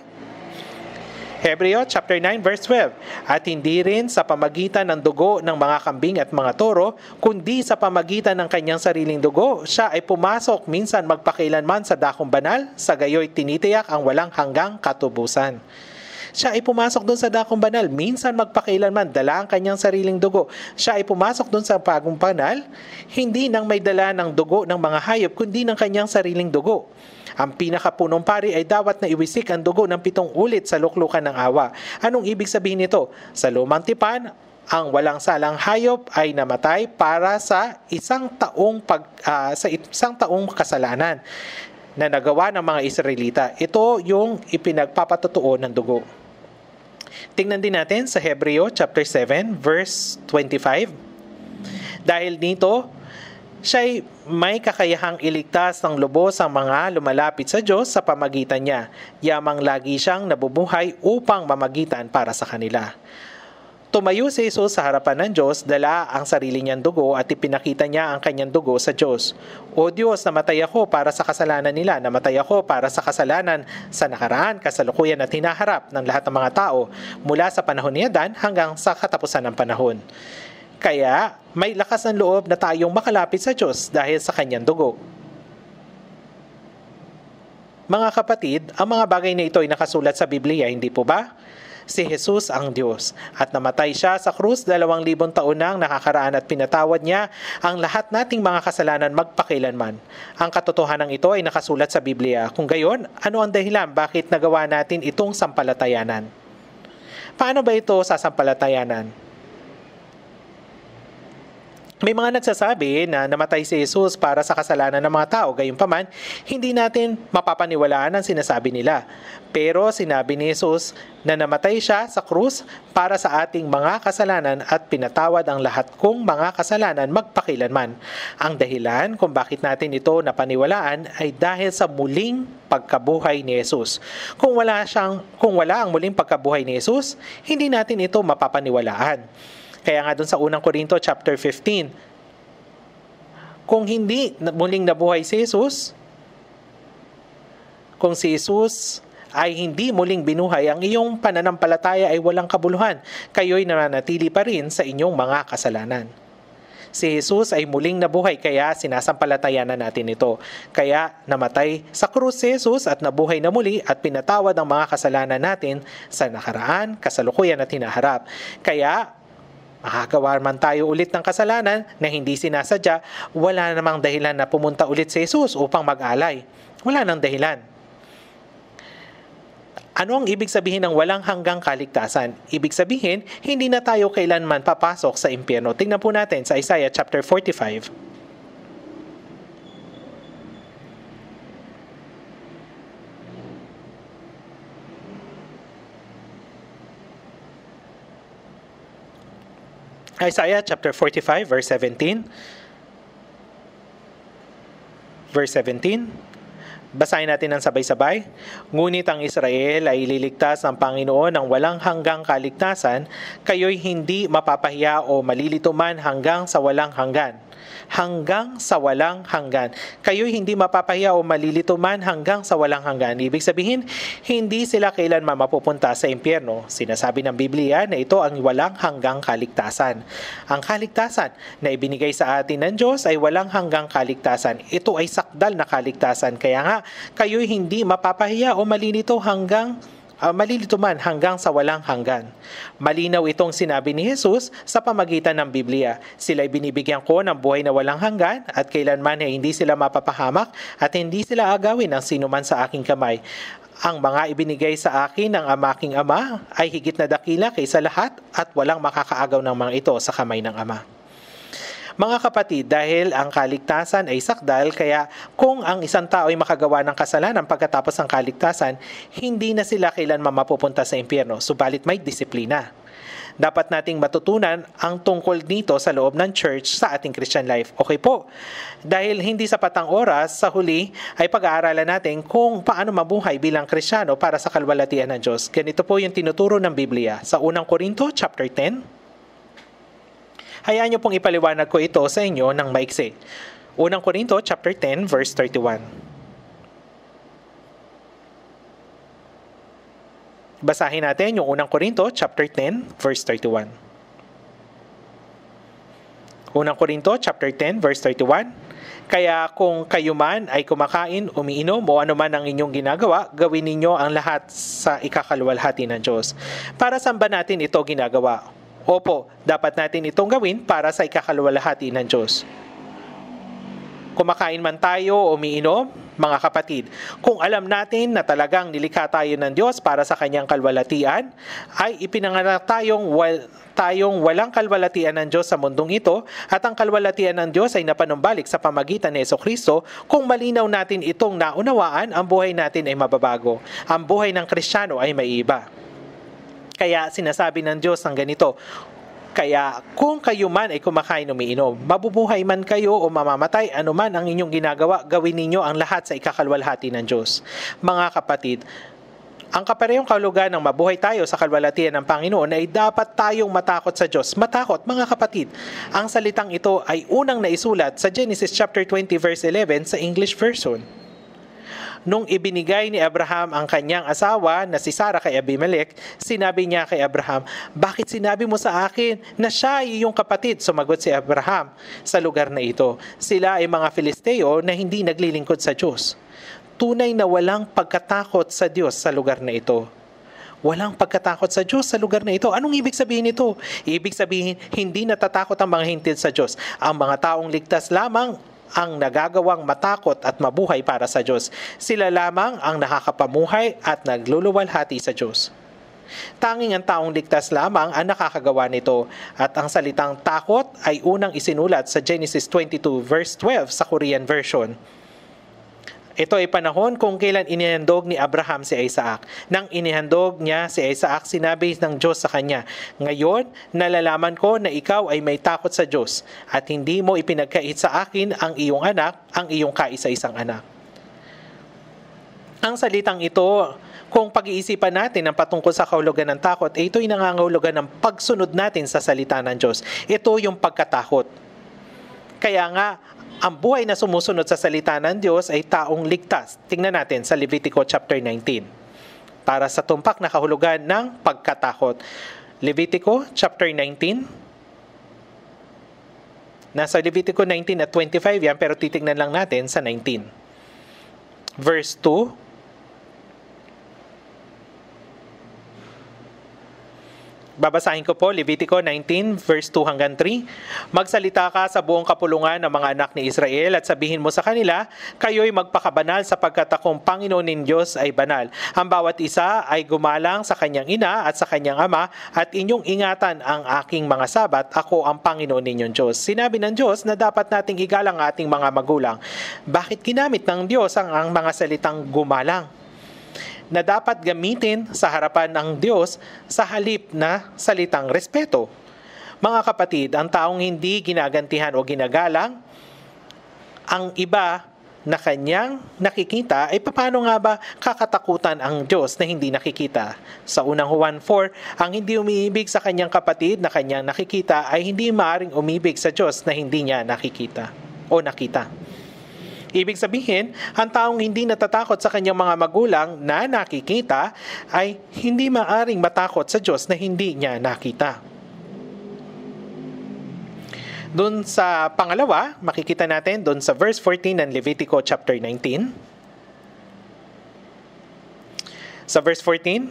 Hebreo chapter 9 verse 12, at hindi rin sa pamagitan ng dugo ng mga kambing at mga toro, kundi sa pamagitan ng kanyang sariling dugo, siya ay pumasok minsan magpakailanman sa dakong banal, sa gayoy tinitiyak ang walang hanggang katubusan. Siya ay pumasok doon sa dakong banal, minsan magpakailanman, dala ang kanyang sariling dugo. Siya ay pumasok doon sa bagong banal, hindi nang may dala ng dugo ng mga hayop, kundi ng kanyang sariling dugo. Ang pinakapunong pari ay dapat na iwisik ang dugo ng 7 ulit sa luklukan ng awa. Anong ibig sabihin nito? Sa lumang tipan, ang walang salang hayop ay namatay para sa isang taong kasalanan na nagawa ng mga Israelita. Ito yung ipinagpapatotoo ng dugo. Tingnan din natin sa Hebreo chapter 7 verse 25. Dahil dito, siya'y may kakayahang iligtas ng lubos ang mga lumalapit sa Diyos sa pamagitan niya. Yamang lagi siyang nabubuhay upang mamagitan para sa kanila. Tumayo si Jesus sa harapan ng Diyos, dala ang sarili niyang dugo at ipinakita niya ang kanyang dugo sa Diyos. O Diyos, namatay ako para sa kasalanan nila. Namatay ako para sa kasalanan sa nakaraan, kasalukuyan at hinaharap ng lahat ng mga tao mula sa panahon ni Adan hanggang sa katapusan ng panahon. Kaya may lakas ng loob na tayong makalapit sa Diyos dahil sa kanyang dugo. Mga kapatid, ang mga bagay na ito ay nakasulat sa Biblia, hindi po ba? Si Jesus ang Diyos at namatay siya sa krus 2,000 taon nang nakakaraan at pinatawad niya ang lahat nating mga kasalanan magpakailanman. Ang katotohanan ito ay nakasulat sa Biblia. Kung gayon, ano ang dahilan bakit nagawa natin itong sampalatayanan? Paano ba ito sasampalatayanan? May mga nagsasabi na namatay si Jesus para sa kasalanan ng mga tao. Gayunpaman, hindi natin mapapaniwalaan ang sinasabi nila. Pero sinabi ni Jesus na namatay siya sa krus para sa ating mga kasalanan at pinatawad ang lahat kong mga kasalanan magpakilanman. Ang dahilan kung bakit natin ito napaniwalaan ay dahil sa muling pagkabuhay ni Jesus. Kung wala ang muling pagkabuhay ni Jesus, hindi natin ito mapapaniwalaan. Kaya nga doon sa unang Korinto chapter 15, kung hindi muling nabuhay si Jesus, kung si Jesus ay hindi muling binuhay, ang iyong pananampalataya ay walang kabuluhan. Kayo'y nananatili pa rin sa inyong mga kasalanan. Si Jesus ay muling nabuhay, kaya sinasampalatayanan natin ito. Kaya namatay sa krus si Jesus at nabuhay na muli at pinatawad ang mga kasalanan natin sa nakaraan, kasalukuyan at hinaharap. Kaya makagawa man tayo ulit ng kasalanan na hindi sinasadya, wala namang dahilan na pumunta ulit si Jesus upang mag-alay. Wala nang dahilan. Ano ang ibig sabihin ng walang hanggang kaligtasan? Ibig sabihin, hindi na tayo kailanman papasok sa impyerno. Tingnan po natin sa Isaiah chapter 45. Isaiah chapter 45 verse 17. Verse 17. Basahin natin ng sabay-sabay. Ngunit ang Israel ay ililigtas ng Panginoon ng walang hanggang kaligtasan, kayo'y hindi mapapahiya o malilito man hanggang sa walang hanggan. Hanggang sa walang hanggan. Kayo'y hindi mapapahiya o malilito man hanggang sa walang hanggan. Ibig sabihin, hindi sila kailanman mapupunta sa impyerno. Sinasabi ng Biblia na ito ang walang hanggang kaligtasan. Ang kaligtasan na ibinigay sa atin ng Diyos ay walang hanggang kaligtasan. Ito ay sakdal na kaligtasan. Kaya nga, kayo'y hindi mapapahiya o malilito man hanggang sa walang hanggan. Malinaw itong sinabi ni Jesus sa pamagitan ng Biblia. Sila'y binibigyan ko ng buhay na walang hanggan at kailanman ay hindi sila mapapahamak at hindi sila agawin ng sinuman sa aking kamay. Ang mga ibinigay sa akin ng aking Ama ay higit na dakila kaysa lahat at walang makakaagaw ng mga ito sa kamay ng Ama. Mga kapatid, dahil ang kaligtasan ay sakdal, kaya kung ang isang tao ay makagawa ng kasalanan pagkatapos ng kaligtasan, hindi na sila kailanman mapupunta sa impyerno, subalit may disiplina. Dapat nating matutunan ang tungkol dito sa loob ng church sa ating Christian life. Okay po, dahil hindi sapat ang oras, sa huli ay pag-aaralan natin kung paano mabuhay bilang Kristiyano para sa kalwalhatian ng Diyos. Ganito po yung tinuturo ng Biblia sa unang Korinto chapter 10. Hayaan niyo pong ipaliwanag ko ito sa inyo ng maiksi. Unang Korinto chapter 10 verse 31. Basahin natin yung unang Korinto chapter 10 verse 31. Unang Korinto chapter 10 verse 31. Kaya kung kayo man ay kumakain, umiinom o ano man ang inyong ginagawa, gawin ninyo ang lahat sa ikakalwalhati ng Diyos. Para saan ba natin ito ginagawa? Opo, dapat natin itong gawin para sa ikakalwalhati ng Diyos. Kumakain man tayo o umiinom, mga kapatid, kung alam natin na talagang nilikha tayo ng Diyos para sa kanyang kalwalhatian, ay ipinanganak tayong walang kalwalhatian ng Diyos sa mundong ito at ang kalwalhatian ng Diyos ay napanumbalik sa pamagitan ni Jesucristo. Kung malinaw natin itong naunawaan, ang buhay natin ay mababago. Ang buhay ng Kristiyano ay maiiba. Kaya sinasabi ng Diyos ng ganito, kaya kung kayo man ay kumakain o umiinom, mabubuhay man kayo o mamamatay, anuman ang inyong ginagawa, gawin ninyo ang lahat sa ikakalwalhati ng Diyos. Mga kapatid, ang kaparehong kahulugan ng mabuhay tayo sa kalwalhatian ng Panginoon ay dapat tayong matakot sa Diyos. Matakot, mga kapatid. Ang salitang ito ay unang naisulat sa Genesis chapter 20 verse 11 sa English version. Nung ibinigay ni Abraham ang kanyang asawa na si Sarah kay Abimelech, sinabi niya kay Abraham, bakit sinabi mo sa akin na siya ay iyong kapatid? Sumagot si Abraham sa lugar na ito. Sila ay mga Filisteo na hindi naglilingkod sa Diyos. Tunay na walang pagkatakot sa Diyos sa lugar na ito. Walang pagkatakot sa Diyos sa lugar na ito. Anong ibig sabihin nito? Ibig sabihin, hindi natatakot ang mga hintil sa Diyos. Ang mga taong ligtas lamang ang nagagawang matakot at mabuhay para sa Diyos. Sila lamang ang nakakapamuhay at nagluluwalhati sa Diyos. Tanging ang taong ligtas lamang ang nakakagawa nito. At ang salitang takot ay unang isinulat sa Genesis 22 verse 12 sa Korean version. Ito ay panahon kung kailan inihandog ni Abraham si Isaac. Nang inihandog niya si Isaac, sinabi ng Diyos sa kanya, ngayon, nalalaman ko na ikaw ay may takot sa Diyos at hindi mo ipinagkait sa akin ang iyong anak, ang iyong kaisa-isang anak. Ang salitang ito, kung pag-iisipan natin ang patungkol sa kahulugan ng takot, ito'y nangangahulugan ng pagsunod natin sa salita ng Diyos. Ito yung pagkatakot. Kaya nga, ang buhay na sumusunod sa salita ng Diyos ay taong ligtas. Tingnan natin sa Levitico chapter 19. Para sa tumpak na kahulugan ng pagkatakot. Levitico chapter 19. Nasa Levitico 19 at 25 yan, pero titignan lang natin sa 19. Verse 2. Babasahin ko po, Levitico 19, verse 2 hanggang 3. Magsalita ka sa buong kapulungan ng mga anak ni Israel at sabihin mo sa kanila, kayo'y magpakabanal sapagkat akong Panginoon ng Diyos ay banal. Ang bawat isa ay gumalang sa kanyang ina at sa kanyang ama at inyong ingatan ang aking mga sabat. Ako ang Panginoon ninyong Diyos. Sinabi ng Diyos na dapat nating igalang ating mga magulang. Bakit ginamit ng Diyos ang mga salitang gumalang? Na dapat gamitin sa harapan ng Diyos sa halip na salitang respeto. Mga kapatid, ang taong hindi ginagantihan o ginagalang ang iba na kanyang nakikita, ay paano nga ba kakatakutan ang Diyos na hindi nakikita? Sa unang Juan 4, ang hindi umiibig sa kanyang kapatid na kanyang nakikita ay hindi maaaring umibig sa Diyos na hindi niya nakikita o nakita. Ibig sabihin, ang taong hindi natatakot sa kanyang mga magulang na nakikita ay hindi maaaring matakot sa Diyos na hindi niya nakita. Doon sa pangalawa, makikita natin doon sa verse 14 ng Levitico chapter 19. Sa verse 14,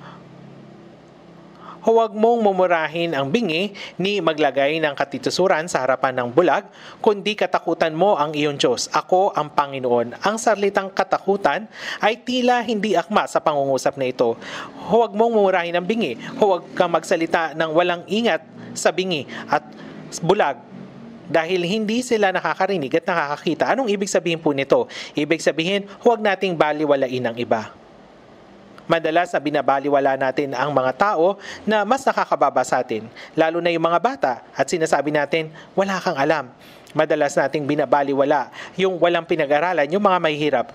huwag mong mumurahin ang bingi ni maglagay ng katitusuran sa harapan ng bulag, kundi katakutan mo ang iyong Diyos. Ako ang Panginoon. Ang salitang katakutan ay tila hindi akma sa pangungusap na ito. Huwag mong mumurahin ang bingi. Huwag kang magsalita ng walang ingat sa bingi at bulag, dahil hindi sila nakakarinig at nakakakita. Anong ibig sabihin po nito? Ibig sabihin, huwag nating baliwalain ang iba. Madalas na binabaliwala natin ang mga tao na mas nakakababa sa atin, lalo na yung mga bata, at sinasabi natin, wala kang alam. Madalas nating binabaliwala yung walang pinag-aralan, yung mga mahihirap.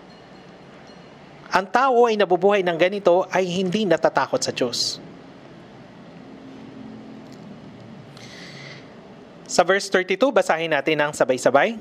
Ang tao ay nabubuhay ng ganito ay hindi natatakot sa Diyos. Sa verse 32, basahin natin ang sabay-sabay.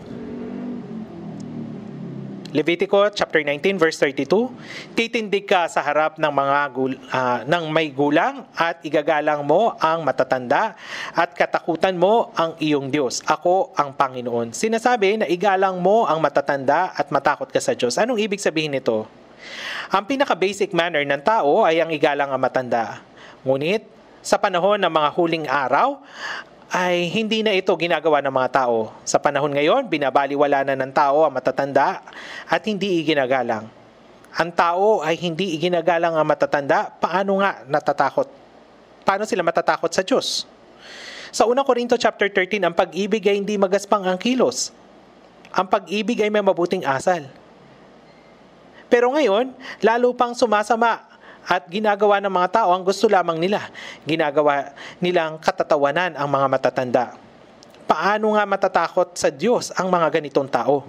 Levitico chapter 19 verse 32, titindig ka sa harap ng ng may gulang at igagalang mo ang matatanda at katakutan mo ang iyong Diyos. Ako ang Panginoon. Sinasabi na igalang mo ang matatanda at matakot ka sa Diyos. Anong ibig sabihin nito? Ang pinaka-basic manner ng tao ay ang igalang ang matanda. Ngunit sa panahon ng mga huling araw, ay hindi na ito ginagawa ng mga tao. Sa panahon ngayon, binabaliwala na ng tao ang matatanda at hindi iginagalang. Ang tao ay hindi iginagalang ang matatanda, paano nga natatakot? Paano sila matatakot sa Diyos? Sa 1 Corinto chapter 13, ang pag-ibig ay hindi magaspang ang kilos. Ang pag-ibig ay may mabuting asal. Pero ngayon, lalo pang sumasama at ginagawa ng mga tao ang gusto lamang nila. Ginagawa nilang katatawanan ang mga matatanda. Paano nga matatakot sa Diyos ang mga ganitong tao?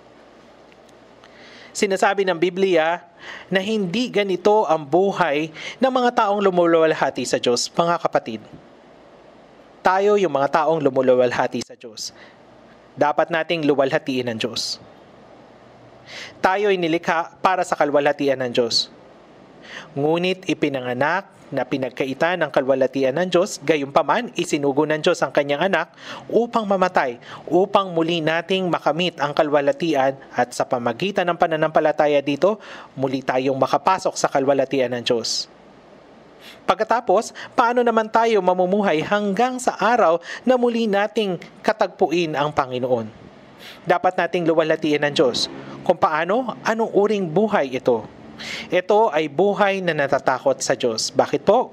Sinasabi ng Biblia na hindi ganito ang buhay ng mga taong lumuluwalhati sa Diyos. Mga kapatid, tayo yung mga taong lumuluwalhati sa Diyos. Dapat nating luwalhatiin ng Diyos. Tayo ay nilikha para sa kalwalhatian ng Diyos. Ngunit ipinanganak na pinagkaitan ng kalwalhatian ng Diyos, gayunpaman isinugo ng Diyos ang kanyang anak upang mamatay, upang muli nating makamit ang kalwalhatian at sa pamagitan ng pananampalataya dito, muli tayong makapasok sa kalwalhatian ng Diyos. Pagkatapos, paano naman tayo mamumuhay hanggang sa araw na muli nating katagpuin ang Panginoon? Dapat nating luwalhatiin ng Diyos. Kung paano, anong uring buhay ito? Ito ay buhay na natatakot sa Diyos. Bakit po?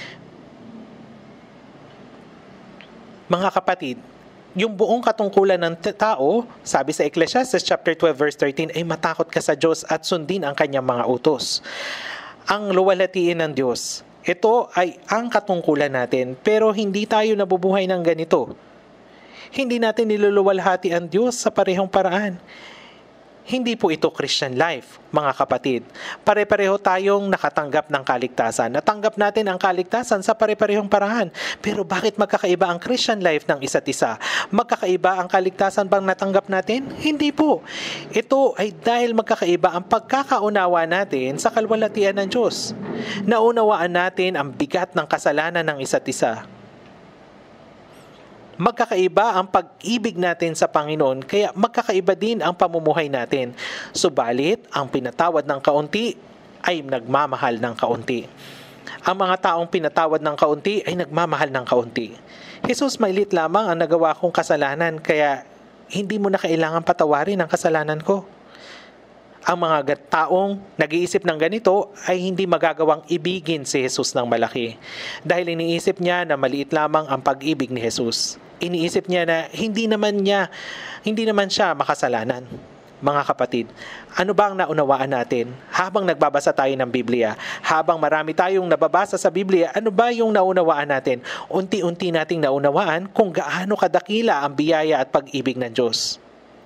Mga kapatid, yung buong katungkulan ng tao, sabi sa Ecclesiastes chapter 12 verse 13, ay matakot ka sa Diyos at sundin ang kanyang mga utos. Ang luwalhatiin ng Diyos, ito ay ang katungkulan natin, pero hindi tayo nabubuhay ng ganito. Hindi natin niluluwalhati ang Diyos sa parehong paraan. Hindi po ito Christian life, mga kapatid. Pare-pareho tayong nakatanggap ng kaligtasan. Natanggap natin ang kaligtasan sa pare-parehong paraan. Pero bakit magkakaiba ang Christian life ng isa't isa? Magkakaiba ang kaligtasan bang natanggap natin? Hindi po. Ito ay dahil magkakaiba ang pagkakaunawa natin sa kalwalhatian ng Diyos. Naunawaan natin ang bigat ng kasalanan ng isa't isa. Magkakaiba ang pag-ibig natin sa Panginoon, kaya magkakaiba din ang pamumuhay natin. Subalit, ang pinatawad ng kaunti ay nagmamahal ng kaunti. Ang mga taong pinatawad ng kaunti ay nagmamahal ng kaunti. Jesus, mailit lamang ang nagawa kong kasalanan, kaya hindi mo na kailangan patawarin ang kasalanan ko. Ang mga taong nag-iisip ng ganito ay hindi magagawang ibigin si Jesus ng malaki. Dahil iniisip niya na maliit lamang ang pag-ibig ni Jesus. Iniisip niya na hindi naman siya makasalanan. Mga kapatid, ano ba ang naunawaan natin habang nagbabasa tayo ng Biblia? Habang marami tayong nababasa sa Biblia, ano ba yung naunawaan natin? Unti-unti nating naunawaan kung gaano kadakila ang biyaya at pag-ibig ng Diyos.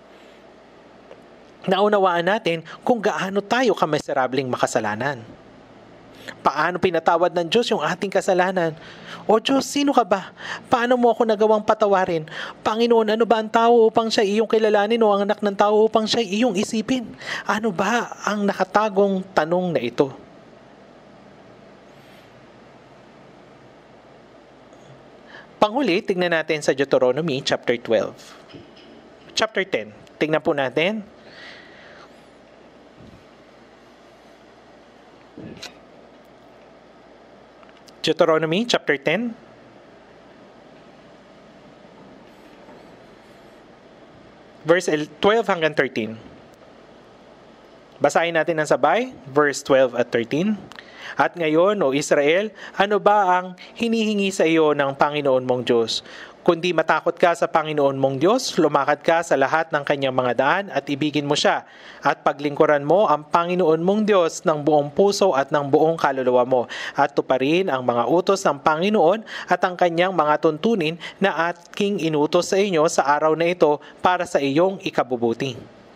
Naunawaan natin kung gaano tayo kamiserabling makasalanan. Paano pinatawad ng Diyos yung ating kasalanan? O Diyos, sino ka ba? Paano mo ako nagawang patawarin? Panginoon, ano ba ang tao upang siya iyong kilalanin o ang anak ng tao upang siya iyong isipin? Ano ba ang nakatagong tanong na ito? Panghuli, tignan natin sa Deuteronomy chapter 12. Chapter 10. Tignan po natin. Deuteronomy chapter 10. Verse 12 hanggang 13. Basahin natin ng sabay, verse 12 at 13. At ngayon, O Israel, ano ba ang hinihingi sa iyo ng Panginoon mong Diyos? Kundi matakot ka sa Panginoon mong Diyos, lumakad ka sa lahat ng kanyang mga daan at ibigin mo siya. At paglingkuran mo ang Panginoon mong Diyos ng buong puso at ng buong kaluluwa mo. At tuparin ang mga utos ng Panginoon at ang kanyang mga tuntunin na aking inutos sa inyo sa araw na ito para sa iyong ikabubuti.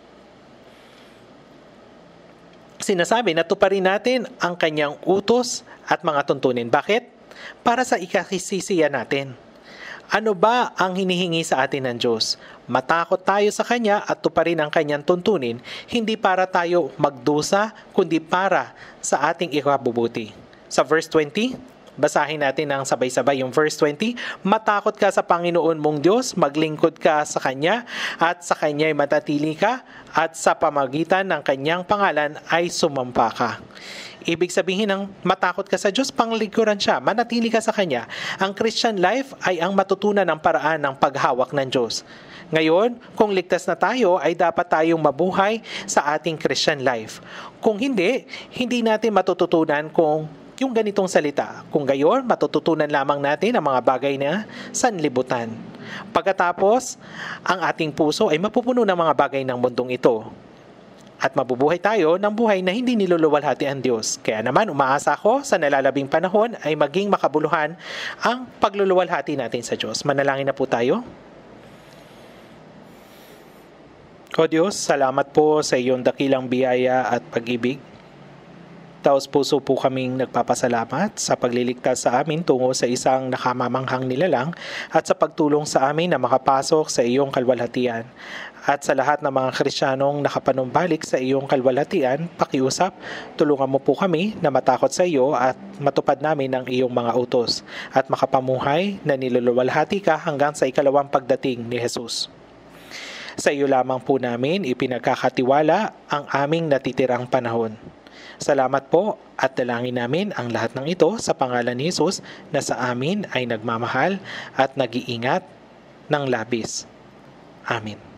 Sinasabi na tuparin natin ang kanyang utos at mga tuntunin. Bakit? Para sa ikasisiya natin. Ano ba ang hinihingi sa atin ng Diyos? Matakot tayo sa Kanya at tuparin ang Kanyang tuntunin, hindi para tayo magdusa, kundi para sa ating ikabubuti. Sa verse 20, basahin natin ng sabay-sabay yung verse 20. Matakot ka sa Panginoon mong Diyos, maglingkod ka sa Kanya, at sa Kanya'y matatili ka, at sa pamagitan ng Kanyang pangalan ay sumampa ka. Ibig sabihin ng matakot ka sa Diyos, panglingkuran siya, manatili ka sa Kanya. Ang Christian life ay ang matutunan ng paraan ng paghawak ng Diyos. Ngayon, kung ligtas na tayo, ay dapat tayong mabuhay sa ating Christian life. Kung hindi, hindi natin matututunan kung yung ganitong salita. Kung gayon, matututunan lamang natin ang mga bagay na sanlibutan. Pagkatapos, ang ating puso ay mapupuno ng mga bagay ng mundong ito. At mabubuhay tayo ng buhay na hindi niluluwalhati ang Diyos. Kaya naman, umaasa ko sa nalalabing panahon ay maging makabuluhan ang pagluluwalhati natin sa Diyos. Manalangin na po tayo. O Diyos, salamat po sa iyong dakilang biyaya at pag-ibig. Taos puso po kaming nagpapasalamat sa pagliligtas sa amin tungo sa isang nakamamanghang nilalang at sa pagtulong sa amin na makapasok sa iyong kalwalhatian. At sa lahat ng mga Kristiyanong nakapanumbalik sa iyong kalwalhatian, pakiusap, tulungan mo po kami na matakot sa iyo at matupad namin ang iyong mga utos at makapamuhay na niluluwalhati ka hanggang sa ikalawang pagdating ni Jesus. Sa iyo lamang po namin ipinagkakatiwala ang aming natitirang panahon. Salamat po at dalangin namin ang lahat ng ito sa pangalan ni Jesus na sa amin ay nagmamahal at nag-iingat ng labis. Amen.